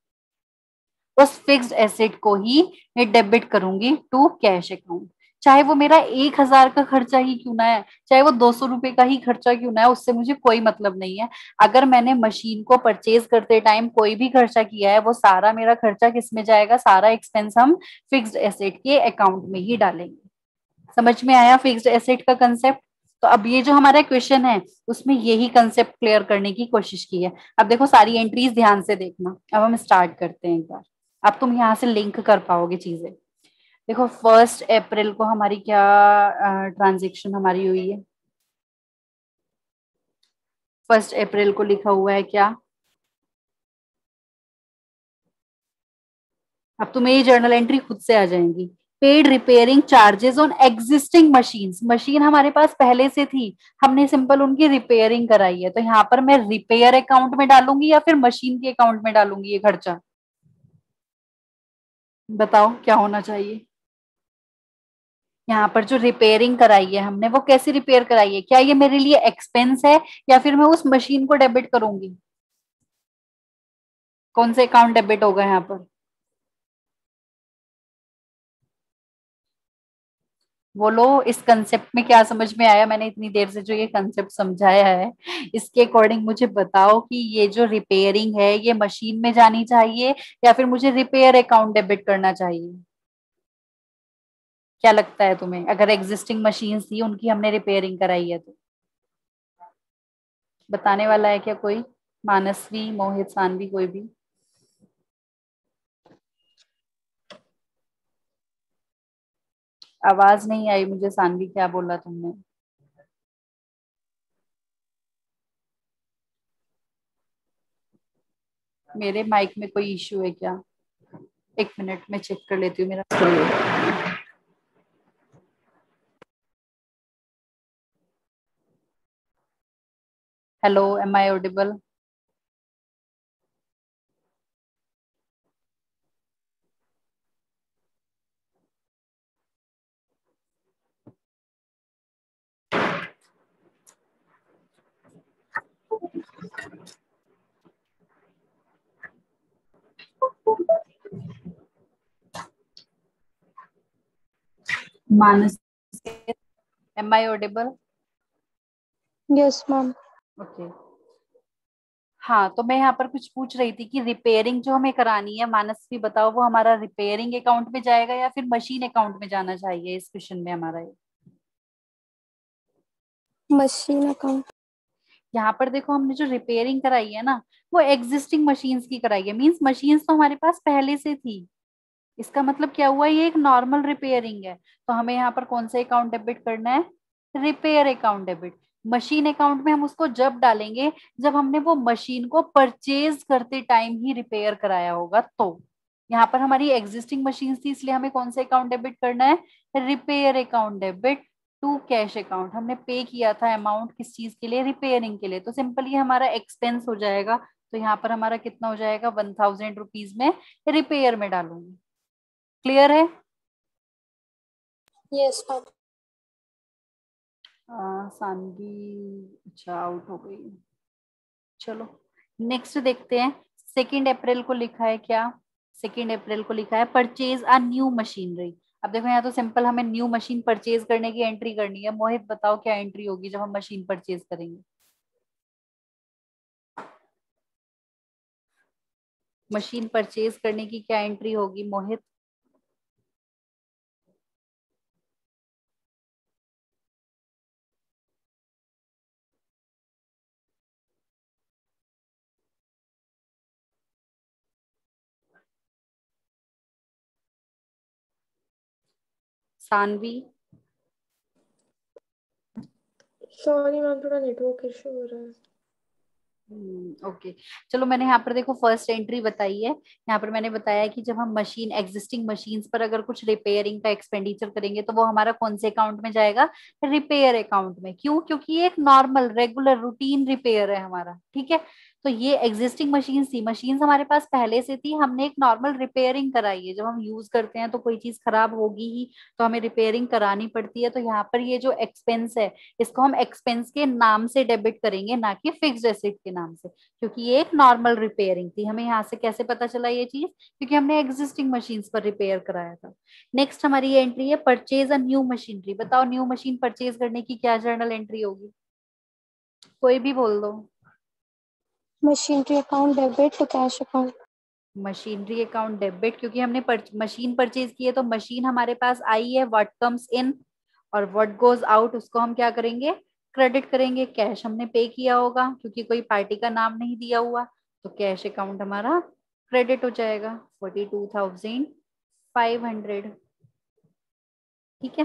उस फिक्स्ड एसेट को ही मैं डेबिट करूंगी टू कैश अकाउंट। चाहे वो मेरा एक हजार का खर्चा ही क्यों ना है, चाहे वो दो सौ रुपए का ही खर्चा क्यों ना है, उससे मुझे कोई मतलब नहीं है। अगर मैंने मशीन को परचेज करते टाइम कोई भी खर्चा किया है, वो सारा मेरा खर्चा किस में जाएगा, सारा एक्सपेंस हम फिक्स्ड एसेट के अकाउंट में ही डालेंगे। समझ में आया फिक्स्ड एसेट का कंसेप्ट। तो अब ये जो हमारा क्वेश्चन है, उसमें यही कंसेप्ट क्लियर करने की कोशिश की है। अब देखो सारी एंट्रीज ध्यान से देखना, अब हम स्टार्ट करते हैं एक बार। अब तुम यहाँ से लिंक कर पाओगे चीजें। देखो फर्स्ट अप्रैल को हमारी क्या ट्रांजेक्शन हमारी हुई है, फर्स्ट अप्रैल को लिखा हुआ है क्या, अब तुम्हें ये जर्नल एंट्री खुद से आ जाएंगी। Paid repairing charges on existing machines, machine हमारे पास पहले से थी, हमने सिंपल उनकी रिपेयरिंग कराई है, तो यहाँ पर मैं रिपेयर अकाउंट में डालूंगी या फिर मशीन के अकाउंट में डालूंगी ये खर्चा, बताओ क्या होना चाहिए। यहाँ पर जो रिपेयरिंग कराई है हमने, वो कैसी रिपेयर कराई है, क्या ये मेरे लिए एक्सपेंस है या फिर मैं उस मशीन को डेबिट करूंगी, कौन से अकाउंट डेबिट होगा यहाँ पर, बोलो। इस कंसेप्ट में क्या समझ में आया, मैंने इतनी देर से जो ये कंसेप्ट समझाया है, इसके अकॉर्डिंग मुझे बताओ कि ये जो रिपेयरिंग है ये मशीन में जानी चाहिए या फिर मुझे रिपेयर अकाउंट डेबिट करना चाहिए। क्या लगता है तुम्हें, अगर एग्जिस्टिंग मशीन थी उनकी हमने रिपेयरिंग कराई है तो, बताने वाला है क्या कोई, मानसवी, मोहित, सानवी, कोई भी। आवाज नहीं आई मुझे सानवी, क्या बोला तुमने? मेरे माइक में कोई इश्यू है क्या? एक मिनट में चेक कर लेती हूँ मेरा। Hello, am I audible? Manas, am I audible?
Yes ma'am.
Okay. हाँ, तो मैं यहाँ पर कुछ पूछ रही थी कि रिपेयरिंग जो हमें करानी है, मानस भी बताओ, वो हमारा रिपेयरिंग अकाउंट में जाएगा या फिर मशीन अकाउंट में जाना चाहिए इस क्वेश्चन में हमारा ये?
Machine account.
यहाँ पर देखो, हमने जो रिपेयरिंग कराई है ना, वो एग्जिस्टिंग मशीन्स की कराई है। मींस मशीन्स तो हमारे पास पहले से थी। इसका मतलब क्या हुआ, ये एक नॉर्मल रिपेयरिंग है। तो हमें यहाँ पर कौन सा अकाउंट डेबिट करना है? Repair account debit. Machine account में हम उसको जब डालेंगे जब हमने वो मशीन को परचेज करते टाइम ही रिपेयर कराया होगा। तो यहाँ पर हमारी एग्जिस्टिंग मशीन थी, इसलिए हमें कौन सा अकाउंट डेबिट करना है? Repair account debit to cash account. हमने पे किया था अमाउंट किस चीज के लिए? रिपेयरिंग के लिए। तो सिंपली हमारा एक्सपेंस हो जाएगा। तो यहाँ पर हमारा कितना हो जाएगा? वन थाउजेंड रुपीज में रिपेयर में डालूंगी। क्लियर है?
Yes ma'am.
आ, सानवी अच्छा आउट हो गई। चलो नेक्स्ट देखते हैं। सेकेंड अप्रैल को लिखा है क्या? सेकेंड अप्रैल को लिखा है परचेज अ न्यू मशीनरी। अब देखो, यहाँ तो सिंपल हमें न्यू मशीन परचेज करने की एंट्री करनी है। मोहित बताओ क्या एंट्री होगी जब हम मशीन परचेज करेंगे? मशीन परचेज करने की क्या एंट्री होगी मोहित? सानवी?
सॉरी मैम, थोड़ा नेटवर्क इशू हो रहा है।
ओके। चलो, मैंने यहाँ पर देखो फर्स्ट एंट्री बताई है। यहाँ पर मैंने बताया कि जब हम मशीन एग्जिस्टिंग मशीन्स पर अगर कुछ रिपेयरिंग का एक्सपेंडिचर करेंगे तो वो हमारा कौन से अकाउंट में जाएगा? रिपेयर अकाउंट में। क्यों? क्योंकि ये एक नॉर्मल रेगुलर रूटीन रिपेयर है हमारा। ठीक है। तो ये एग्जिस्टिंग मशीन थी, मशीन हमारे पास पहले से थी, हमने एक नॉर्मल रिपेयरिंग कराई है। जब हम यूज करते हैं तो कोई चीज खराब होगी ही, तो हमें रिपेयरिंग करानी पड़ती है। तो यहाँ पर ये जो एक्सपेंस है, इसको हम एक्सपेंस के नाम से डेबिट करेंगे, ना कि फिक्स्ड एसेट के नाम से। क्योंकि ये एक नॉर्मल रिपेयरिंग थी। हमें यहाँ से कैसे पता चला ये चीज? क्योंकि हमने एग्जिस्टिंग मशीन्स पर रिपेयर कराया था। नेक्स्ट हमारी ये एंट्री है परचेज अ न्यू मशीनरी। बताओ न्यू मशीन परचेज करने की क्या जर्नल एंट्री होगी? कोई भी बोल दो।
Machinery account debit to cash account.
Machinery account debit, क्योंकि हमने पर, मशीन परचेज की है तो मशीन हमारे पास आई है, व्हाट कम्स इन और व्हाट गोज आउट उसको हम क्या करेंगे? क्रेडिट करेंगे। कैश हमने पे किया होगा क्योंकि कोई पार्टी का नाम नहीं दिया हुआ, तो कैश अकाउंट हमारा क्रेडिट हो जाएगा forty two thousand five hundred. ठीक है।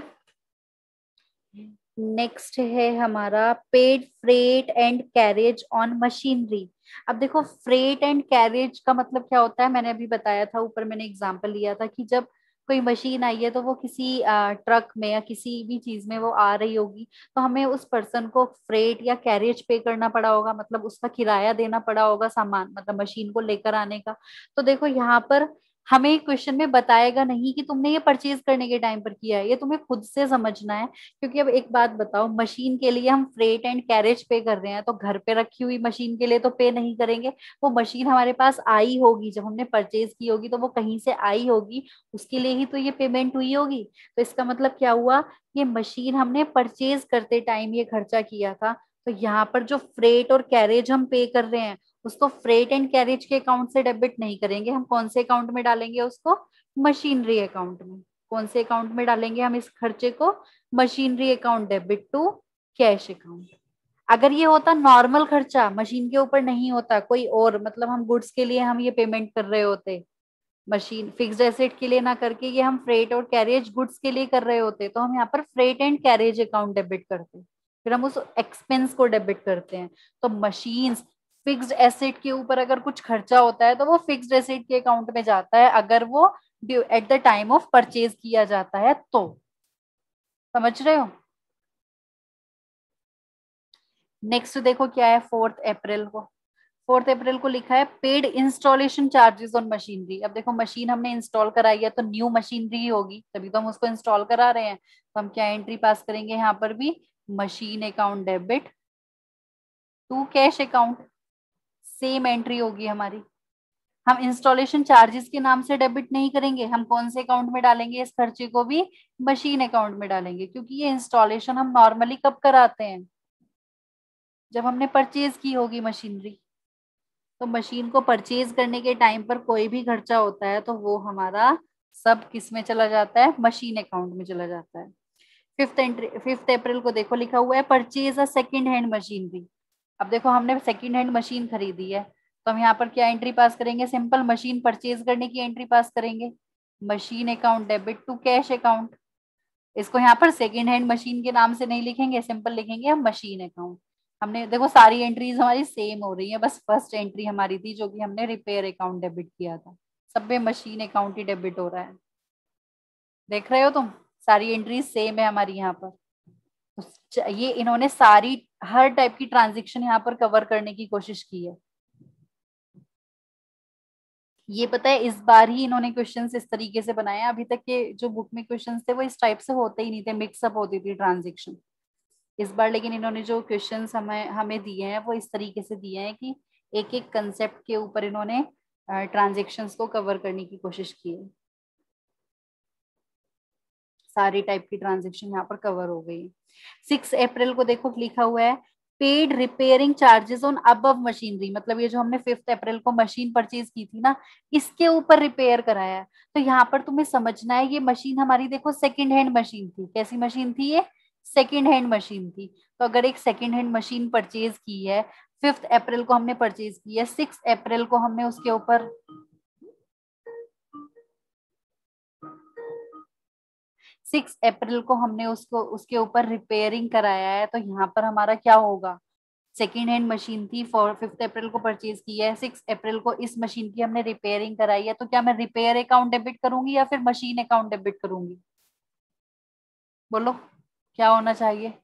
नेक्स्ट है हमारा paid freight and carriage on machinery. अब देखो, फ्रेट एंड कैरेज का मतलब क्या होता है? मैंने अभी बताया था, ऊपर मैंने एग्जांपल लिया था कि जब कोई मशीन आई है तो वो किसी ट्रक में या किसी भी चीज में वो आ रही होगी, तो हमें उस पर्सन को फ्रेट या कैरेज पे करना पड़ा होगा, मतलब उसका किराया देना पड़ा होगा सामान, मतलब मशीन को लेकर आने का। तो देखो यहाँ पर हमें क्वेश्चन में बताएगा नहीं कि तुमने ये परचेज करने के टाइम पर किया है, ये तुम्हें खुद से समझना है। क्योंकि अब एक बात बताओ, मशीन के लिए हम फ्रेट एंड कैरेज पे कर रहे हैं, तो घर पे रखी हुई मशीन के लिए तो पे नहीं करेंगे। वो मशीन हमारे पास आई होगी, जब हमने परचेज की होगी तो वो कहीं से आई होगी, उसके लिए ही तो ये पेमेंट हुई होगी। तो इसका मतलब क्या हुआ? ये मशीन हमने परचेज करते टाइम ये खर्चा किया था। तो यहाँ पर जो फ्रेट और कैरेज हम पे कर रहे हैं, उसको फ्रेट एंड कैरेज के अकाउंट से डेबिट नहीं करेंगे। हम कौन से अकाउंट में डालेंगे उसको? मशीनरी अकाउंट में। कौन से अकाउंट में डालेंगे हम इस खर्चे को? Machinery account debit to cash account. अगर ये होता नॉर्मल खर्चा, मशीन के ऊपर नहीं होता कोई और, मतलब हम गुड्स के लिए हम ये पेमेंट कर रहे होते, मशीन फिक्स्ड एसेट के लिए ना करके ये हम फ्रेट और कैरेज गुड्स के लिए कर रहे होते, तो हम यहाँ पर freight and carriage account debit करते हैं, फिर हम उस एक्सपेंस को डेबिट करते हैं। तो मशीन्स फिक्स्ड एसेट के ऊपर अगर कुछ खर्चा होता है तो वो फिक्स्ड एसेट के अकाउंट में जाता है, अगर वो at the time of purchase किया जाता है तो। समझ रहे हो? नेक्स्ट देखो क्या है, फोर्थ अप्रैल को फोर्थ अप्रैल को लिखा है paid installation charges on machinery. अब देखो मशीन हमने इंस्टॉल कराई है तो न्यू मशीनरी ही होगी, तभी तो हम उसको इंस्टॉल करा रहे हैं। तो हम क्या एंट्री पास करेंगे यहाँ पर भी, machine account debit to cash account, same entry होगी हमारी। हम इंस्टॉलेशन चार्जेस के नाम से डेबिट नहीं करेंगे, हम कौन से अकाउंट में डालेंगे इस खर्चे को भी, मशीन अकाउंट में डालेंगे, क्योंकि ये इंस्टॉलेशन हम नॉर्मली कब कराते हैं, जब हमने परचेज की होगी मशीनरी। तो मशीन को परचेज करने के टाइम पर कोई भी खर्चा होता है तो वो हमारा सब किस में चला जाता है, मशीन अकाउंट में चला जाता है। फिफ्थ एंट्री फिफ्थ अप्रैल को देखो लिखा हुआ है purchase a second hand machinery. अब देखो हमने सेकेंड हैंड मशीन खरीदी है, तो हम यहाँ पर क्या एंट्री पास करेंगे, सिंपल मशीन परचेज करने की एंट्री पास करेंगे, machine account debit to cash account. इसको यहाँ पर सेकेंड हैंड मशीन के नाम से नहीं लिखेंगे, सिंपल लिखेंगे हम मशीन अकाउंट। हमने देखो सारी एंट्रीज हमारी सेम हो रही है, बस फर्स्ट एंट्री हमारी थी जो कि हमने रिपेयर अकाउंट डेबिट किया था, सब में मशीन अकाउंट ही डेबिट हो रहा है। देख रहे हो तुम, सारी एंट्रीज सेम है हमारी यहाँ पर। तो ये इन्होंने सारी हर टाइप की ट्रांजेक्शन यहाँ पर कवर करने की कोशिश की है। ये पता है इस बार ही इन्होंने क्वेश्चंस इस तरीके से बनाए हैं, अभी तक के जो बुक में क्वेश्चंस थे वो इस टाइप से होते ही नहीं थे, मिक्सअप होती थी ट्रांजेक्शन। इस बार लेकिन इन्होंने जो क्वेश्चंस हमें हमें दिए हैं वो इस तरीके से दिए हैं कि एक एक कंसेप्ट के ऊपर इन्होंने ट्रांजेक्शन्स को कवर करने की कोशिश की है। सारी टाइप की ट्रांजेक्शन यहाँ पर कवर हो गई। सिक्स अप्रैल को देखो लिखा हुआ है paid repairing charges on above machinery, मतलब ये जो हमने फिफ्थ अप्रैल को मशीन परचेज की थी ना, इसके ऊपर रिपेयर कराया है। तो यहाँ पर तुम्हें समझना है ये मशीन हमारी देखो सेकेंड हैंड मशीन थी। कैसी मशीन थी ये, सेकेंड हैंड मशीन थी। तो अगर एक सेकेंड हैंड मशीन परचेज की है, फिफ्थ अप्रैल को हमने परचेज की है, सिक्स अप्रैल को हमने उसके ऊपर सिक्स अप्रैल को हमने उसको उसके ऊपर रिपेयरिंग कराया है, तो यहाँ पर हमारा क्या होगा, सेकेंड हैंड मशीन थी, फॉर फिफ्थ अप्रैल को परचेज की है, सिक्स अप्रैल को इस मशीन की हमने रिपेयरिंग कराई है, तो क्या मैं रिपेयर अकाउंट डेबिट करूंगी या फिर मशीन अकाउंट डेबिट करूंगी, बोलो क्या होना चाहिए।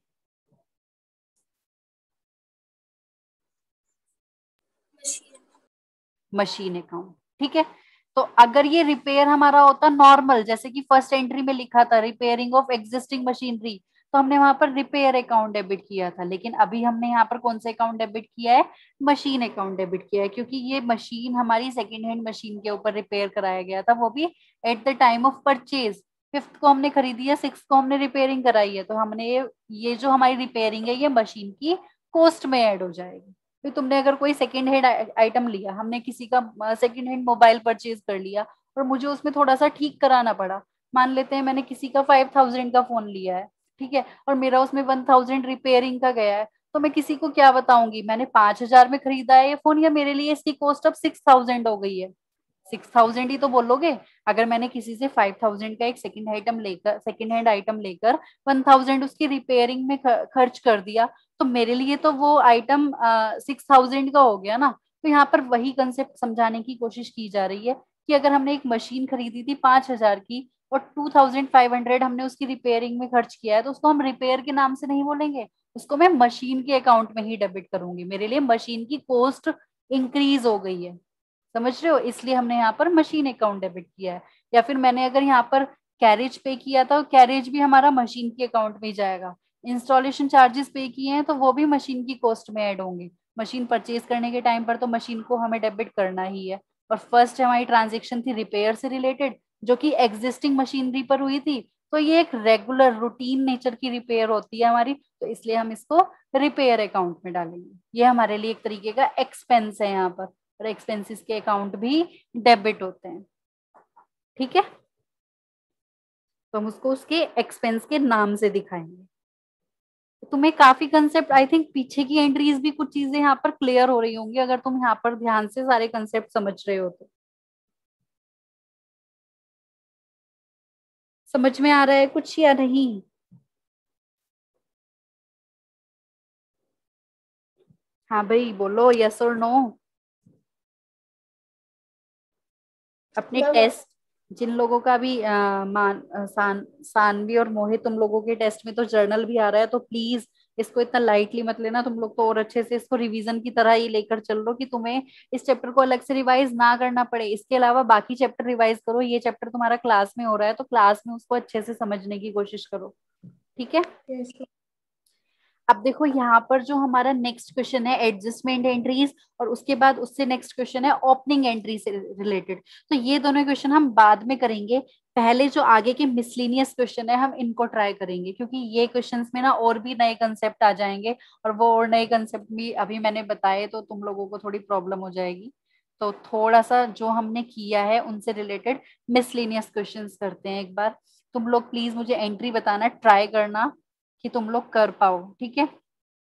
मशीन अकाउंट, ठीक है। तो अगर ये रिपेयर हमारा होता नॉर्मल, जैसे कि फर्स्ट एंट्री में लिखा था रिपेयरिंग ऑफ एग्जिस्टिंग मशीनरी, तो हमने वहां पर रिपेयर अकाउंट डेबिट किया था, लेकिन अभी हमने यहाँ पर कौन सा अकाउंट डेबिट किया है, मशीन अकाउंट डेबिट किया है, क्योंकि ये मशीन हमारी सेकेंड हैंड मशीन के ऊपर रिपेयर कराया गया था, वो भी at the time of purchase. Fifth को हमने खरीदी है, सिक्स को हमने रिपेयरिंग कराई है, तो हमने ये ये जो हमारी रिपेयरिंग है ये मशीन की कॉस्ट में ऐड हो जाएगी। फिर तुमने अगर कोई सेकेंड हैंड आइटम लिया, हमने किसी का सेकेंड हैंड मोबाइल परचेज कर लिया और मुझे उसमें थोड़ा सा ठीक कराना पड़ा, मान लेते हैं मैंने किसी का फाइव थाउजेंड का फोन लिया है, ठीक है, और मेरा उसमें वन थाउजेंड रिपेयरिंग का गया है, तो मैं किसी को क्या बताऊंगी मैंने पांच हजार में खरीदा है ये फोन, या मेरे लिए इसकी कॉस्ट अब सिक्स थाउजेंड हो गई है, सिक्स थाउजेंड ही तो बोलोगे। अगर मैंने किसी से फाइव थाउजेंड का एक सेकेंड आइटम लेकर सेकेंड हैंड आइटम लेकर वन थाउजेंड उसकी रिपेयरिंग में खर्च कर दिया, तो मेरे लिए तो वो आइटम सिक्स थाउजेंड का हो गया ना। तो यहाँ पर वही कंसेप्ट समझाने की कोशिश की जा रही है कि अगर हमने एक मशीन खरीदी थी पांच हजार की और टू थाउजेंड फाइव हंड्रेड हमने उसकी रिपेयरिंग में खर्च किया है, तो उसको हम रिपेयर के नाम से नहीं बोलेंगे, उसको मैं मशीन के अकाउंट में ही डेबिट करूंगी, मेरे लिए मशीन की कॉस्ट इंक्रीज हो गई है। समझ रहे हो, इसलिए हमने यहाँ पर मशीन अकाउंट डेबिट किया है। या फिर मैंने अगर यहाँ पर कैरेज पे किया था, कैरेज भी हमारा मशीन के अकाउंट में ही जाएगा। इंस्टॉलेशन चार्जेस पे किए हैं तो वो भी मशीन की कॉस्ट में ऐड होंगे। मशीन परचेज करने के टाइम पर तो मशीन को हमें डेबिट करना ही है। और फर्स्ट हमारी ट्रांजेक्शन थी रिपेयर से रिलेटेड, जो कि एग्जिस्टिंग मशीनरी पर हुई थी, तो ये एक रेगुलर रूटीन नेचर की रिपेयर होती है हमारी, तो इसलिए हम इसको रिपेयर अकाउंट में डालेंगे। ये हमारे लिए एक तरीके का एक्सपेंस है यहाँ पर, और एक्सपेंसेस के अकाउंट भी डेबिट होते हैं, ठीक है। तो हम उसको उसके एक्सपेंस के नाम से दिखाएंगे। तुम्हें काफी कंसेप्ट, आई थिंक पीछे की एंट्रीज भी कुछ चीजें यहाँ पर क्लियर हो रही होंगी अगर तुम यहाँ पर ध्यान से सारे कंसेप्ट समझ रहे हो तो। समझ में आ रहा है कुछ या नहीं? हाँ भाई बोलो, यस और नो। अपने
मैम
टेस्ट, जिन लोगों का भी आ, मान अ, सान, सानवी और मोहित, तुम लोगों के टेस्ट में तो जर्नल भी आ रहा है, तो प्लीज इसको इतना लाइटली मत लेना तुम लोग, तो और अच्छे से इसको रिवीजन की तरह ही लेकर चल लो कि तुम्हें इस चैप्टर को अलग से रिवाइज ना करना पड़े। इसके अलावा बाकी चैप्टर रिवाइज करो, ये चैप्टर तुम्हारा क्लास में हो रहा है तो क्लास में उसको अच्छे से समझने की कोशिश करो, ठीक है?
यस।
अब देखो यहाँ पर जो हमारा नेक्स्ट क्वेश्चन है एडजस्टमेंट एंट्रीज, और उसके बाद उससे नेक्स्ट क्वेश्चन है ओपनिंग एंट्री से रिलेटेड। तो ये दोनों क्वेश्चन हम बाद में करेंगे, पहले जो आगे के मिसलिनियस क्वेश्चन है हम इनको ट्राई करेंगे, क्योंकि ये क्वेश्चंस में ना और भी नए कंसेप्ट आ जाएंगे, और वो और नए कंसेप्ट भी अभी मैंने बताए तो तुम लोगों को थोड़ी प्रॉब्लम हो जाएगी। तो थोड़ा सा जो हमने किया है उनसे रिलेटेड मिसलिनियस क्वेश्चंस करते हैं एक बार। तुम लोग प्लीज मुझे एंट्री बताना, ट्राई करना कि तुम लोग कर पाओ, ठीक है?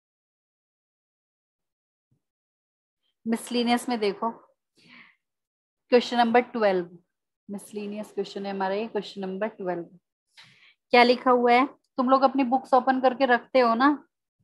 मिसलिनियस में देखो question number twelve, miscellaneous question है हमारा ये क्वेश्चन नंबर ट्वेल्व। क्या लिखा हुआ है? तुम लोग अपनी बुक्स ओपन करके रखते हो ना?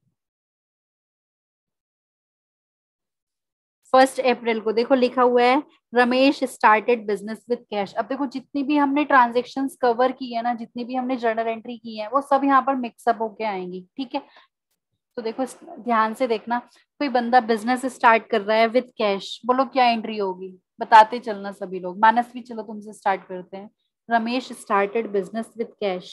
फर्स्ट अप्रैल को देखो लिखा हुआ है, Ramesh started business with cash. अब देखो जितनी भी हमने ट्रांजेक्शन्स कवर की है ना, जितनी भी हमने जर्नल एंट्री की है, वो सब यहाँ पर मिक्सअप होके आएंगी, ठीक है? तो देखो इस- ध्यान से देखना, कोई बंदा बिजनेस स्टार्ट कर रहा है विद कैश, बोलो क्या एंट्री होगी? बताते चलना सभी लोग। मानसवी चलो तुमसे स्टार्ट करते हैं। Ramesh started business with cash.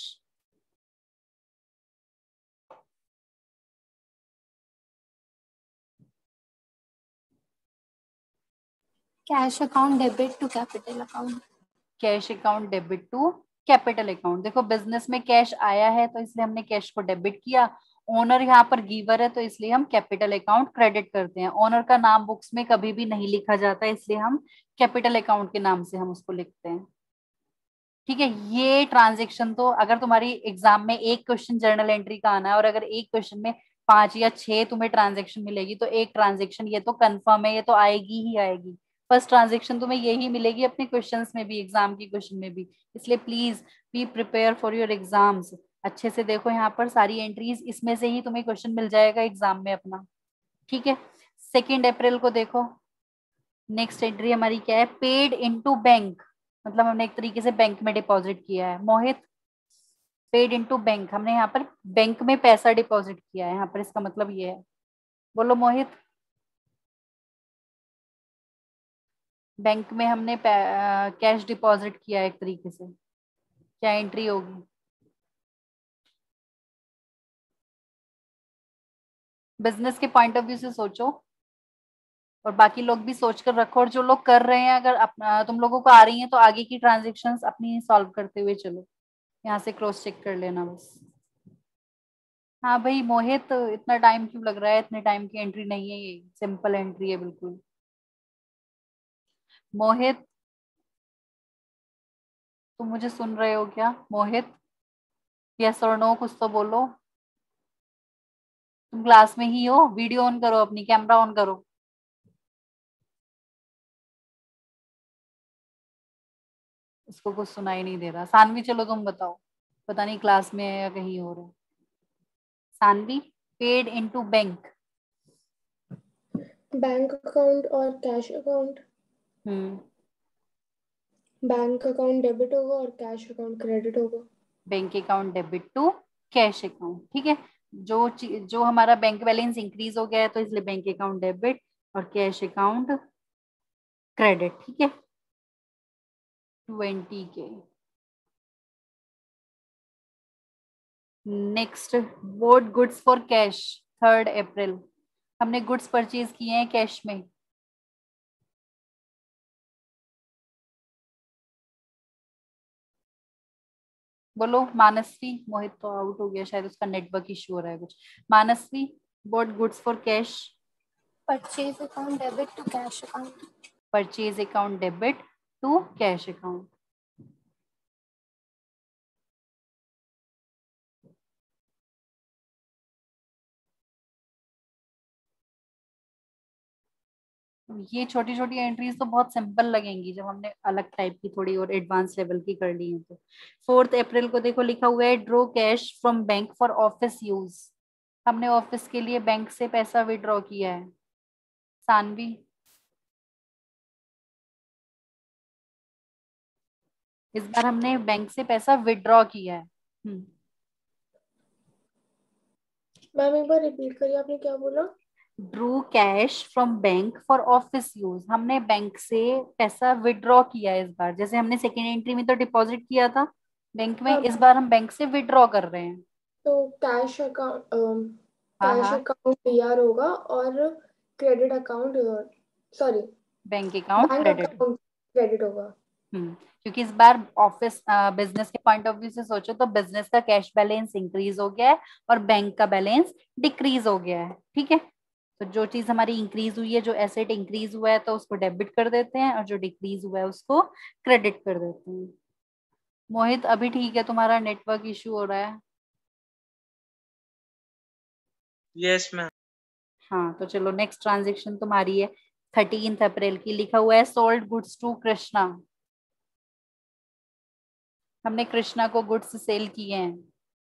Cash account debit to capital account.
Cash account debit to capital account. देखो बिजनेस में कैश आया है तो इसलिए हमने कैश को डेबिट किया, ओनर यहाँ पर गिवर है तो इसलिए हम कैपिटल अकाउंट क्रेडिट करते हैं। ओनर का नाम बुक्स में कभी भी नहीं लिखा जाता है, इसलिए हम कैपिटल अकाउंट के नाम से हम उसको लिखते हैं, ठीक है? ये ट्रांजेक्शन तो अगर तुम्हारी एग्जाम में एक क्वेश्चन जर्नल एंट्री का आना है, और अगर एक क्वेश्चन में पांच या छह तुम्हें ट्रांजेक्शन मिलेगी, तो एक ट्रांजेक्शन ये तो कंफर्म है, ये तो आएगी ही आएगी। फर्स्ट ट्रांजेक्शन तुम्हें यही मिलेगी अपने क्वेश्चंस में भी, एग्जाम की क्वेश्चन में भी। इसलिए please be prepare for your exams. अच्छे से देखो यहाँ पर सारी एंट्रीज, इसमें से ही तुम्हें क्वेश्चन मिल जाएगा एग्जाम में अपना, ठीक है? सेकेंड अप्रैल को देखो नेक्स्ट एंट्री हमारी क्या है, पेड इनटू बैंक, मतलब हमने एक तरीके से बैंक में डिपॉजिट किया है। मोहित, पेड इनटू बैंक, हमने यहाँ पर बैंक में पैसा डिपॉजिट किया है, यहाँ पर इसका मतलब ये है। बोलो मोहित। बैंक में हमने कैश डिपॉजिट किया है एक तरीके से, क्या एंट्री होगी? बिजनेस के पॉइंट ऑफ व्यू से सोचो, और बाकी लोग भी सोच कर रखो, और जो लोग कर रहे हैं अगर अपना तुम लोगों को आ रही हैं तो आगे की ट्रांजेक्शन्स अपनी सॉल्व करते हुए चलो, यहाँ से क्रॉस चेक कर लेना बस। हाँ भाई मोहित, इतना टाइम क्यों लग रहा है? इतने टाइम की एंट्री नहीं है ये, सिंपल एंट्री है बिल्कुल। मोहित, तुम मुझे सुन रहे हो क्या मोहित? यस और नो कुछ तो बोलो। तुम क्लास में ही हो? वीडियो ऑन करो, अपनी कैमरा ऑन करो। इसको कुछ सुनाई नहीं दे रहा। सानवी चलो तुम बताओ, पता नहीं क्लास में है या कहीं और है। Saanvi, paid into bank.
Bank account और cash account.
Hmm.
Bank account debit होगा और कैश अकाउंट क्रेडिट होगा।
Bank account debit to cash account, ठीक है? जो ची- जो हमारा बैंक बैलेंस इंक्रीज हो गया है तो इसलिए बैंक अकाउंट डेबिट और कैश अकाउंट क्रेडिट, ठीक है? ट्वेंटी के। Next, bought goods for cash, third April. हमने गुड्स परचेज किए हैं कैश में। बोलो मानसवी। मोहित तो आउट हो गया शायद, उसका नेटवर्क इश्यू हो रहा है कुछ। Manasvi, bought goods for cash.
Purchase account debit to cash account.
Purchase account debit to cash account. ये छोटी छोटी एंट्रीज तो बहुत सिंपल लगेंगी जब हमने अलग टाइप की थोड़ी और एडवांस लेवल की कर ली है तो। फोर्थ अप्रैल को देखो लिखा हुआ है draw cash from bank for office use. हमने ऑफिस के लिए बैंक से पैसा विड्रॉ किया है। सानवी, इस बार हमने बैंक से पैसा विड्रॉ किया है। हम्म
मैम एक बार रिपीट करिए, आपने क्या बोला?
Drew cash from bank for office use. हमने बैंक से पैसा विड्रॉ किया है इस बार। जैसे हमने सेकेंड एंट्री में तो डिपॉजिट किया था बैंक में,
हाँ,
इस बार हम बैंक से विड्रॉ कर रहे हैं।
तो कैश अकाउंट
हाँ
कैश
हाँ,
अकाउंट डीआर होगा और credit account, sorry,
bank account
bank
credit.
Account credit होगा।
हम्म क्योंकि इस बार ऑफिस बिजनेस के पॉइंट ऑफ व्यू से सोचो तो बिजनेस का कैश बैलेंस इंक्रीज हो गया है और बैंक का बैलेंस डिक्रीज हो गया है। ठीक है, तो जो चीज हमारी इंक्रीज हुई है, जो एसेट इंक्रीज हुआ है तो उसको डेबिट कर देते हैं, और जो डिक्रीज हुआ है उसको क्रेडिट कर देते हैं। मोहित अभी ठीक है? तुम्हारा नेटवर्क इशू हो रहा है?
Yes ma'am.
हाँ, तो चलो नेक्स्ट ट्रांजेक्शन तुम्हारी है थर्टीन अप्रैल की। लिखा हुआ है सोल्ड गुड्स टू कृष्णा। हमने कृष्णा को गुड्स सेल किए हैं।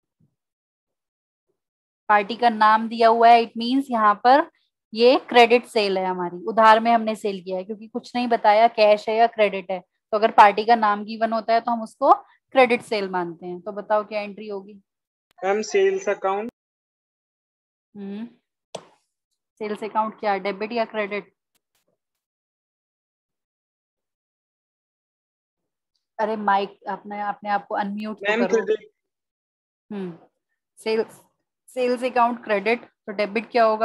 पार्टी का नाम दिया हुआ है, इट मींस यहाँ पर ये क्रेडिट सेल है हमारी, उधार में हमने सेल किया है, क्योंकि कुछ नहीं बताया कैश है या क्रेडिट है। तो अगर पार्टी का नाम गिवन होता है तो हम उसको क्रेडिट सेल मानते हैं। तो बताओ क्या एंट्री होगी?
Ma'am sales account.
Hmm sales account क्या, डेबिट या क्रेडिट? अरे माइक अपने अपने आप को अनम्यूट तो
मैम
करो।
Credit.
Hmm sales sales account credit, तो डेबिट क्या होगा?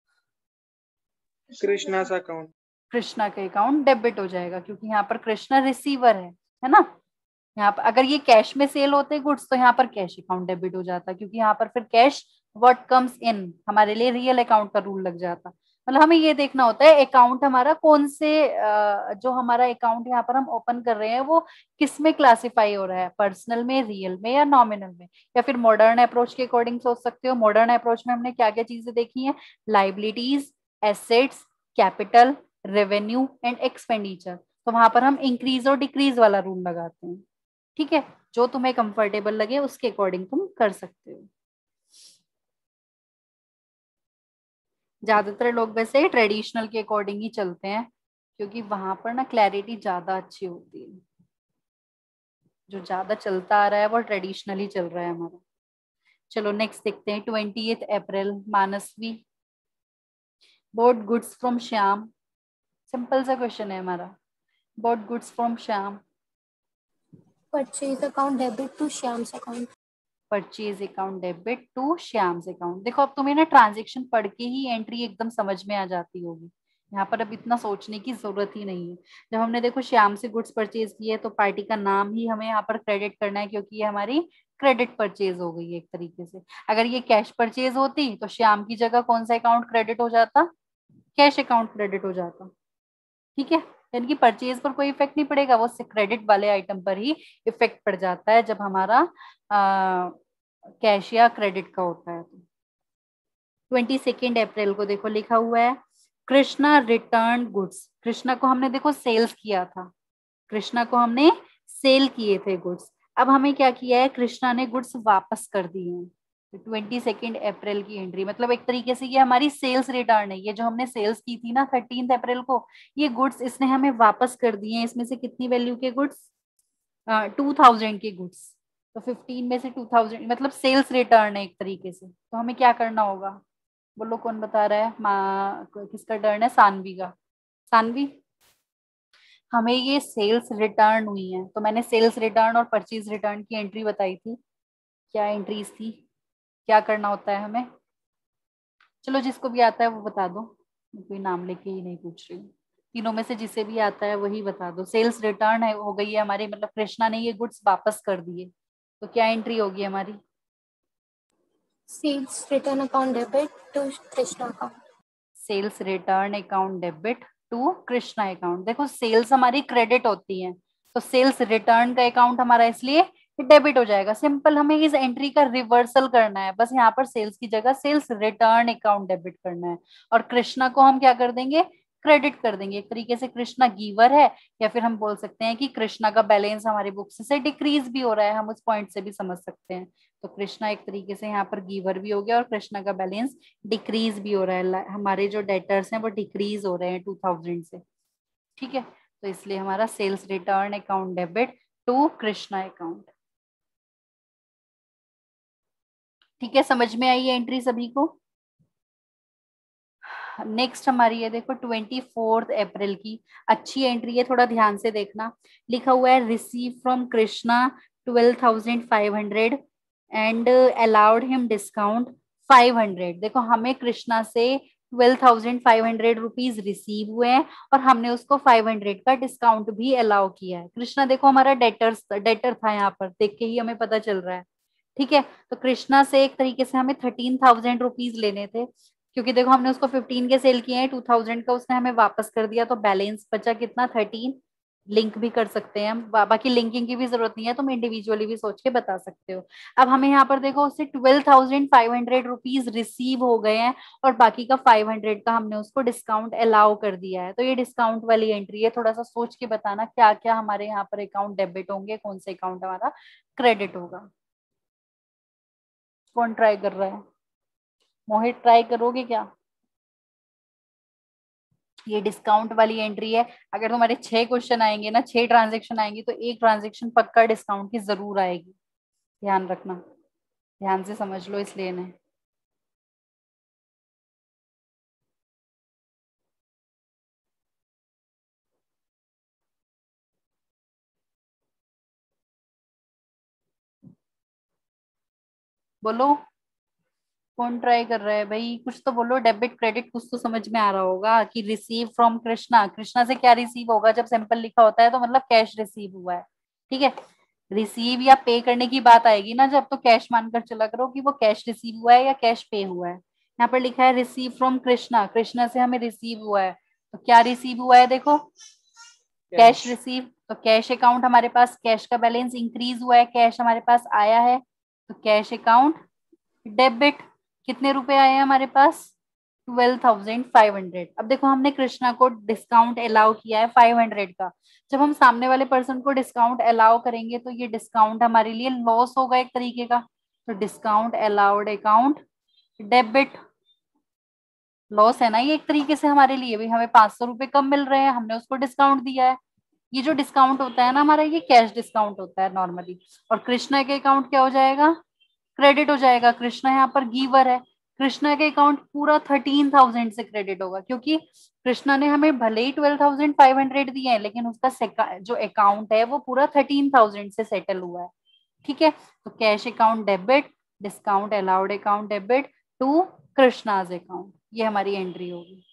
कृष्णा अकाउंट।
कृष्णा का अकाउंट डेबिट हो जाएगा, क्योंकि यहाँ पर कृष्णा रिसीवर है है ना। यहाँ पर अगर ये कैश में सेल होते गुड्स तो यहाँ पर कैश अकाउंट डेबिट हो जाता, क्योंकि यहाँ पर फिर कैश व्हाट कम्स इन हमारे लिए रियल अकाउंट का रूल लग जाता। मतलब हमें ये देखना होता है अकाउंट हमारा कौन से अ, जो हमारा अकाउंट यहाँ पर हम ओपन कर रहे हैं वो किस में क्लासिफाई हो रहा है, पर्सनल में, रियल में, या नॉमिनल में। या फिर मॉडर्न अप्रोच के अकॉर्डिंग सोच सकते हो। मॉडर्न अप्रोच में हमने क्या क्या चीजें देखी हैं? Liabilities, assets, capital, revenue and expenditure. तो वहां पर हम इंक्रीज और डिक्रीज वाला रूल लगाते हैं। ठीक है, जो तुम्हें कंफर्टेबल लगे उसके अकॉर्डिंग तुम कर सकते हो। ज्यादातर लोग वैसे ट्रेडिशनल के अकॉर्डिंग ही चलते हैं, क्योंकि वहां पर ना क्लैरिटी ज्यादा अच्छी होती है। जो ज्यादा चलता आ रहा है वो ट्रेडिशनल ही चल रहा है हमारा। चलो नेक्स्ट देखते हैं twenty April. Manasvi bought goods from Shyam. Simple सा क्वेश्चन है हमारा। Bought goods from Shyam.
Purchase account debit to Shyam's account.
Purchase account debit to Shyam's account. देखो अब तुम्हें ना ट्रांजेक्शन पढ़ के ही एंट्री एकदम समझ में आ जाती होगी। यहाँ पर अब इतना सोचने की जरूरत ही नहीं है। जब हमने देखो श्याम से गुड्स परचेज किए तो पार्टी का नाम ही हमें यहाँ पर क्रेडिट करना है, क्योंकि ये हमारी क्रेडिट परचेज हो गई है एक तरीके से। अगर ये कैश परचेज होती तो श्याम की जगह कौन सा अकाउंट क्रेडिट हो जाता? कैश अकाउंट क्रेडिट हो जाता। ठीक है, यानी कि परचेज पर कोई इफेक्ट नहीं पड़ेगा, वो क्रेडिट वाले आइटम पर ही इफेक्ट पड़ जाता है जब हमारा कैश या क्रेडिट का होता है। ट्वेंटी सेकेंड अप्रैल को देखो लिखा हुआ है कृष्णा रिटर्न गुड्स। कृष्णा को हमने देखो सेल्स किया था, कृष्णा को हमने सेल किए थे गुड्स। अब हमें क्या किया है, कृष्णा ने गुड्स वापस कर दिए हैं। ट्वेंटी सेकेंड अप्रैल की एंट्री मतलब एक तरीके से ये हमारी सेल्स रिटर्न है। ये जो हमने सेल्स की थी ना थर्टीन अप्रैल को, ये गुड्स इसने हमें वापस कर दिए हैं। इसमें से कितनी वैल्यू के गुड्स? टू थाउजेंड के गुड्स। तो फिफ्टीन में से टू थाउजेंड मतलब सेल्स रिटर्न है एक तरीके से। तो हमें क्या करना होगा? बोलो कौन बता रहा है? माँ किसका टर्न है? सानवी का। सानवी, हमें ये सेल्स रिटर्न हुई है, तो मैंने सेल्स रिटर्न और परचेज रिटर्न की एंट्री बताई थी। क्या एंट्रीज थी? क्या करना होता है हमें? चलो जिसको भी आता है वो बता दो, मैं कोई नाम लेके ही नहीं पूछ रही हूँ। तीनों में से जिसे भी आता है वही बता दो। सेल्स रिटर्न है हो गई है हमारी, मतलब कृष्णा ने ये गुड्स वापस कर दिए, तो क्या एंट्री होगी हमारी?
Sales return account debit to Krishna account.
Sales return account debit to Krishna account. देखो सेल्स हमारी क्रेडिट होती है, तो सेल्स रिटर्न का अकाउंट हमारा इसलिए डेबिट हो जाएगा। सिंपल, हमें इस एंट्री का रिवर्सल करना है, बस यहाँ पर सेल्स की जगह सेल्स रिटर्न अकाउंट डेबिट करना है, और कृष्णा को हम क्या कर देंगे? क्रेडिट कर देंगे। एक तरीके से कृष्णा गिवर है, या फिर हम बोल सकते हैं कि कृष्णा का बैलेंस हमारी बुक्स से डिक्रीज भी हो रहा है, हम उस पॉइंट से भी समझ सकते हैं। तो कृष्णा एक तरीके से यहाँ पर गिवर भी हो गया और कृष्णा का बैलेंस डिक्रीज भी हो रहा है, हमारे जो डेटर्स हैं वो डिक्रीज हो रहे हैं टू थाउजेंड से। ठीक है, तो इसलिए हमारा sales return account debit to Krishna account. ठीक है, समझ में आई एंट्री सभी को? नेक्स्ट हमारी है देखो ट्वेंटी फोर्थ अप्रैल की, अच्छी एंट्री है, थोड़ा ध्यान से देखना। लिखा हुआ है receive from Krishna twelve thousand five hundred and allowed him discount five hundred. देखो हमें कृष्णा से twelve thousand five hundred rupees receive हुए हैं और हमने उसको फाइव हंड्रेड का डिस्काउंट भी अलाउ किया है। कृष्णा देखो हमारा डेटर्स डेटर था, यहाँ पर देख के ही हमें पता चल रहा है। ठीक है, तो कृष्णा से एक तरीके से हमें थर्टीन थाउजेंड रुपीज लेने थे, क्योंकि देखो हमने उसको फिफ्टीन के सेल किए हैं, टू थाउजेंड का उसने हमें वापस कर दिया, तो बैलेंस बचा कितना, थर्टीन। लिंक भी कर सकते हैं हम, बाकी लिंकिंग की भी जरूरत नहीं है, तुम इंडिविजुअली भी सोच के बता सकते हो। अब हमें यहाँ पर देखो उससे twelve thousand five hundred rupees receive हो गए हैं और बाकी का फाइव हंड्रेड का हमने उसको डिस्काउंट अलाउ कर दिया है। तो ये डिस्काउंट वाली एंट्री है, थोड़ा सा सोच के बताना क्या क्या हमारे यहाँ पर अकाउंट डेबिट होंगे, कौन से अकाउंट हमारा क्रेडिट होगा। कौन ट्राई कर रहा है? मोहित ट्राई करोगे क्या? ये डिस्काउंट वाली एंट्री है, अगर तुम्हारे छह क्वेश्चन आएंगे ना, छह ट्रांजेक्शन आएंगी, तो एक ट्रांजेक्शन पक्का डिस्काउंट की जरूर आएगी, ध्यान रखना, ध्यान से समझ लो इसलिए ने। बोलो कौन ट्राई कर रहा है भाई, कुछ तो बोलो, डेबिट क्रेडिट कुछ तो समझ में आ रहा होगा कि रिसीव फ्रॉम कृष्णा, कृष्णा से क्या रिसीव होगा, जब सिंपल लिखा होता है तो मतलब कैश रिसीव हुआ है। ठीक है, रिसीव या पे करने की बात आएगी ना जब, तो कैश मानकर चला करो कि वो कैश रिसीव हुआ है या कैश पे हुआ है। यहाँ पर लिखा है रिसीव फ्रॉम कृष्णा, कृष्णा से हमें रिसीव हुआ है, तो क्या रिसीव हुआ है, देखो कैश रिसीव। तो कैश अकाउंट हमारे पास, कैश का बैलेंस इंक्रीज हुआ है, कैश हमारे पास आया है, तो कैश अकाउंट डेबिट। कितने रुपए आए हैं हमारे पास, ट्वेल्व थाउजेंड फाइव हंड्रेड। अब देखो हमने कृष्णा को डिस्काउंट अलाउ किया है फाइव हंड्रेड का, जब हम सामने वाले पर्सन को डिस्काउंट अलाउ करेंगे तो ये डिस्काउंट हमारे लिए लॉस होगा एक तरीके का, तो discount allowed account debit. Loss है ना ये एक तरीके से हमारे लिए, भी हमें पांच सौ रुपए कम मिल रहे हैं, हमने उसको डिस्काउंट दिया है। ये जो डिस्काउंट होता है ना हमारा, ये कैश डिस्काउंट होता है नॉर्मली, और कृष्णा के अकाउंट क्या हो जाएगा, क्रेडिट हो जाएगा। कृष्णा यहाँ पर गिवर है, कृष्णा के अकाउंट पूरा थर्टीन थाउजेंड से क्रेडिट होगा, क्योंकि कृष्णा ने हमें भले ही ट्वेल्व थाउजेंड फाइव हंड्रेड दिए हैं, लेकिन उसका जो अकाउंट है वो पूरा थर्टीन थाउजेंड से सेटल हुआ है। ठीक है, तो cash account debit, discount allowed account debit to Krishna's account, ये हमारी एंट्री होगी।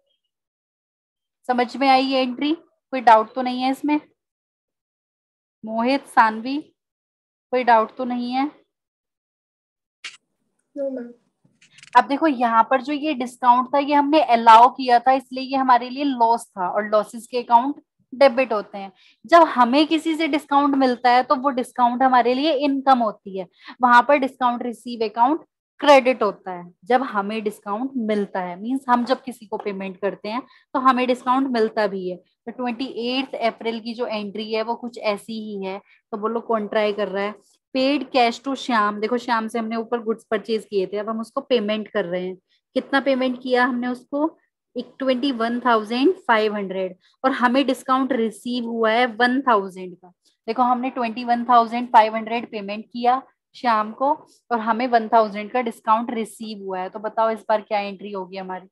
समझ में आई ये एंट्री? कोई डाउट तो नहीं है इसमें? मोहित, सानवी, कोई डाउट तो नहीं है?
No ma'am.
अब देखो यहाँ पर जो ये डिस्काउंट था ये हमने अलाउ किया था, इसलिए ये हमारे लिए लॉस था, और लॉसेस के अकाउंट डेबिट होते हैं। जब हमें किसी से डिस्काउंट मिलता है तो वो डिस्काउंट हमारे लिए इनकम होती है, वहां पर डिस्काउंट रिसीव अकाउंट क्रेडिट होता है। जब हमें डिस्काउंट मिलता है मींस हम जब किसी को पेमेंट करते हैं तो हमें डिस्काउंट मिलता भी है। तो ट्वेंटी एट अप्रैल की जो एंट्री है वो कुछ ऐसी ही है, तो बोलो कौन ट्राई कर रहा है। पेड कैश टू श्याम, देखो श्याम से हमने ऊपर गुड्स परचेज किए थे, अब हम उसको पेमेंट कर रहे हैं। कितना पेमेंट किया हमने उसको, एक twenty one thousand five hundred, और हमें डिस्काउंट रिसीव हुआ है वन थाउजेंड का। देखो हमने twenty one thousand five hundred payment किया श्याम को, और हमें वन थाउजेंड का डिस्काउंट रिसीव हुआ है। तो बताओ इस बार क्या एंट्री होगी हमारी?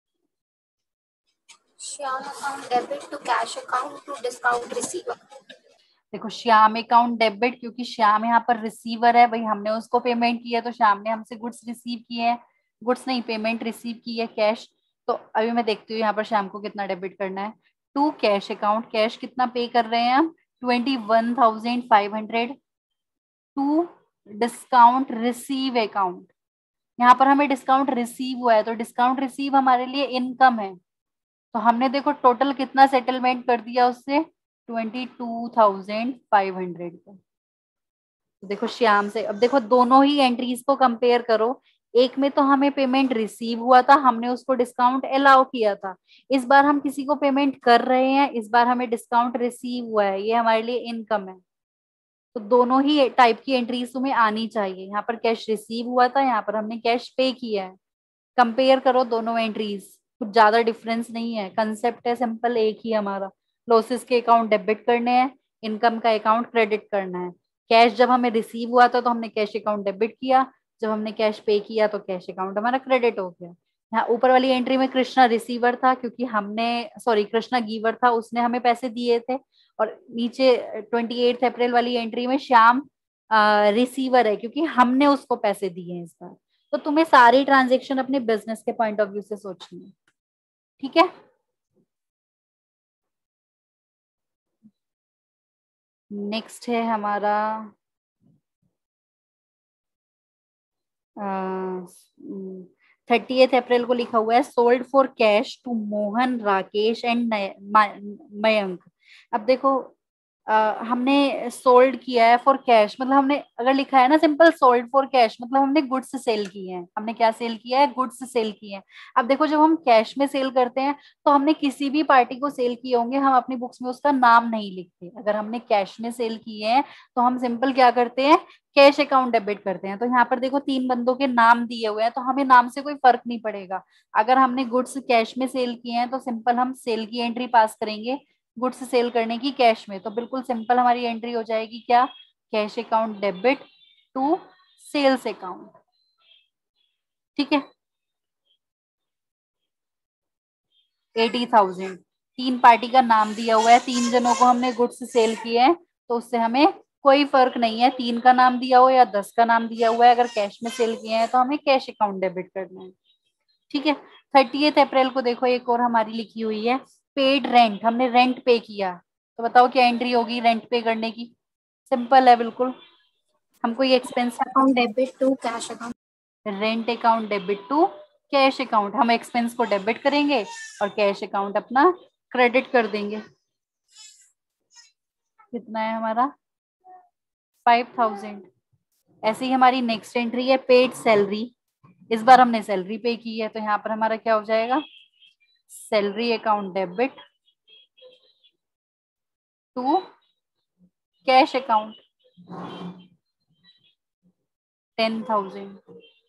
Shyam account debit to cash account to discount receive.
देखो श्याम अकाउंट डेबिट, क्योंकि श्याम यहाँ पर रिसीवर है भाई, हमने उसको पेमेंट किया तो श्याम ने हमसे गुड्स रिसीव किए हैं, गुड्स नहीं पेमेंट रिसीव की है कैश। तो अभी मैं देखती हूँ यहाँ पर श्याम को कितना डेबिट करना है। टू कैश अकाउंट, कैश कितना पे कर रहे हैं हम, twenty one thousand five hundred to discount receive account. यहाँ पर हमें डिस्काउंट रिसीव हुआ है, तो डिस्काउंट रिसीव हमारे लिए इनकम है, तो हमने देखो टोटल कितना सेटलमेंट कर दिया उससे, twenty two thousand five hundred का। तो देखो श्याम से, अब देखो दोनों ही एंट्रीज को कंपेयर करो, एक में तो हमें पेमेंट रिसीव हुआ था, हमने उसको डिस्काउंट अलाउ किया था। इस बार हम किसी को पेमेंट कर रहे हैं, इस बार हमें डिस्काउंट रिसीव हुआ है, ये हमारे लिए इनकम है। तो दोनों ही टाइप की एंट्रीज तुम्हें आनी चाहिए। यहाँ पर कैश रिसीव हुआ था, यहाँ पर हमने कैश पे किया है। कंपेयर करो दोनों एंट्रीज, कुछ ज्यादा डिफरेंस नहीं है, कंसेप्ट है सिंपल एक ही हमारा। लॉसेस के अकाउंट डेबिट करने हैं, इनकम का अकाउंट क्रेडिट करना है। कैश जब हमें रिसीव हुआ था तो हमने कैश अकाउंट डेबिट किया, जब हमने कैश पे किया तो कैश अकाउंट हमारा क्रेडिट हो गया। यहाँ ऊपर वाली एंट्री में कृष्णा रिसीवर था, क्योंकि हमने सॉरी कृष्णा गिवर था, उसने हमें पैसे दिए थे। और नीचे ट्वेंटी एट अप्रैल वाली एंट्री में श्याम रिसीवर है, क्योंकि हमने उसको पैसे दिए हैं इस बार। तो तुम्हें सारी ट्रांजेक्शन अपने बिजनेस के पॉइंट ऑफ व्यू से सोचनी है, ठीक है। नेक्स्ट है हमारा थर्टीएथ अप्रैल को लिखा हुआ है sold for cash to Mohan Rakesh and Mayank. अब देखो Uh, हमने सोल्ड किया है फॉर कैश, मतलब हमने अगर लिखा है ना सिंपल सोल्ड फॉर कैश, मतलब हमने गुड्स सेल किए हैं। हमने क्या सेल किया है? गुड्स सेल किए हैं। अब देखो जब हम कैश में सेल करते हैं तो हमने किसी भी पार्टी को सेल किए होंगे, हम अपनी बुक्स में उसका नाम नहीं लिखते। अगर हमने कैश में सेल किए हैं तो हम सिंपल क्या करते हैं? कैश अकाउंट डेबिट करते हैं। तो यहाँ पर देखो तीन बंदों के नाम दिए हुए हैं, तो हमें नाम से कोई फर्क नहीं पड़ेगा। अगर हमने गुड्स कैश में सेल किए हैं तो सिंपल हम सेल की एंट्री पास करेंगे, गुड्स सेल करने की कैश में। तो बिल्कुल सिंपल हमारी एंट्री हो जाएगी क्या? Cash account debit to sales account, ठीक है। एटी थाउजेंड, तीन पार्टी का नाम दिया हुआ है, तीन जनों को हमने गुड्स सेल किए हैं, तो उससे हमें कोई फर्क नहीं है तीन का नाम दिया हो या दस का नाम दिया हुआ है। अगर कैश में सेल किए हैं तो हमें कैश अकाउंट डेबिट करना है, ठीक है। थर्टीएथ अप्रैल को देखो एक और हमारी लिखी हुई है पेड रेंट, हमने रेंट पे किया। तो बताओ क्या एंट्री होगी रेंट पे करने की? सिंपल है बिल्कुल, हमको ये expense
account debit to cash account.
Rent account debit to cash account, हम एक्सपेंस को डेबिट करेंगे और कैश अकाउंट अपना क्रेडिट कर देंगे। कितना है हमारा? Five thousand. ऐसे ही हमारी नेक्स्ट एंट्री है पेड सैलरी। इस बार हमने सैलरी पे की है, तो यहाँ पर हमारा क्या हो जाएगा? Salary account debit to cash account ten thousand,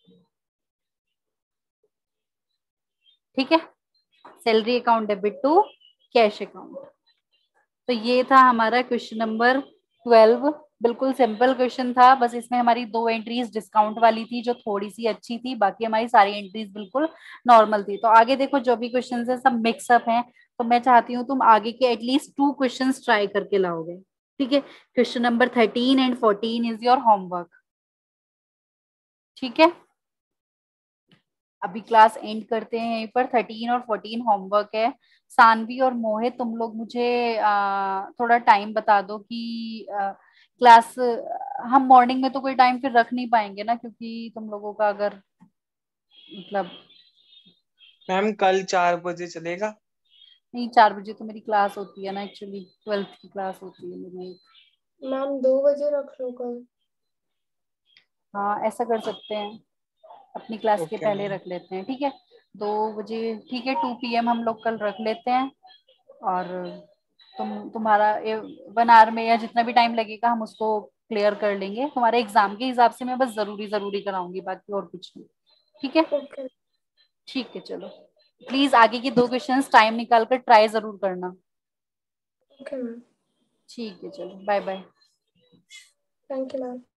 ठीक है। Salary account debit to cash account. तो ये था हमारा क्वेश्चन नंबर ट्वेल्व। बिल्कुल सिंपल क्वेश्चन था, बस इसमें हमारी दो एंट्रीज डिस्काउंट वाली थी जो थोड़ी सी अच्छी थी, बाकी हमारी सारी एंट्रीज बिल्कुल नॉर्मल थी। तो आगे देखो जो भी क्वेश्चन है सब मिक्सअप हैं, तो मैं चाहती हूँ तुम आगे के एटलीस्ट टू क्वेश्चन ट्राई करके लाओगे, ठीक है। Question number thirteen and fourteen is your homework, ठीक है। अभी क्लास एंड करते हैं यहीं पर। थर्टीन और फोर्टीन होमवर्क है। सानवी और मोहित तुम लोग मुझे आ, थोड़ा टाइम बता दो कि आ, क्लास हम मॉर्निंग में तो कोई टाइम फिर रख नहीं पाएंगे ना, क्योंकि तुम लोगों का अगर मतलब
मैम कल चार बजे चलेगा?
नहीं, चार बजे तो मेरी क्लास होती है ना, एक्चुअली ट्वेल्थ की क्लास होती है मेरी।
मैम दो बजे रख लो कल।
हाँ ऐसा कर सकते हैं, अपनी क्लास के
ओके
पहले
मैम।
रख लेते हैं, ठीक है। दो बजे, ठीक है, टू पी एम हम लोग कल रख लेते हैं। और तुम तुम्हारा वन आवर में या जितना भी टाइम लगेगा हम उसको क्लियर कर लेंगे। तुम्हारे एग्जाम के हिसाब से मैं बस जरूरी जरूरी कराऊंगी, बाकी और कुछ नहीं, ठीक है।
ओके
ठीक है चलो, प्लीज आगे की दो क्वेश्चंस टाइम निकाल कर ट्राई जरूर करना।
ओके मैम,
ठीक है चलो, bye bye.
Thank you ma'am.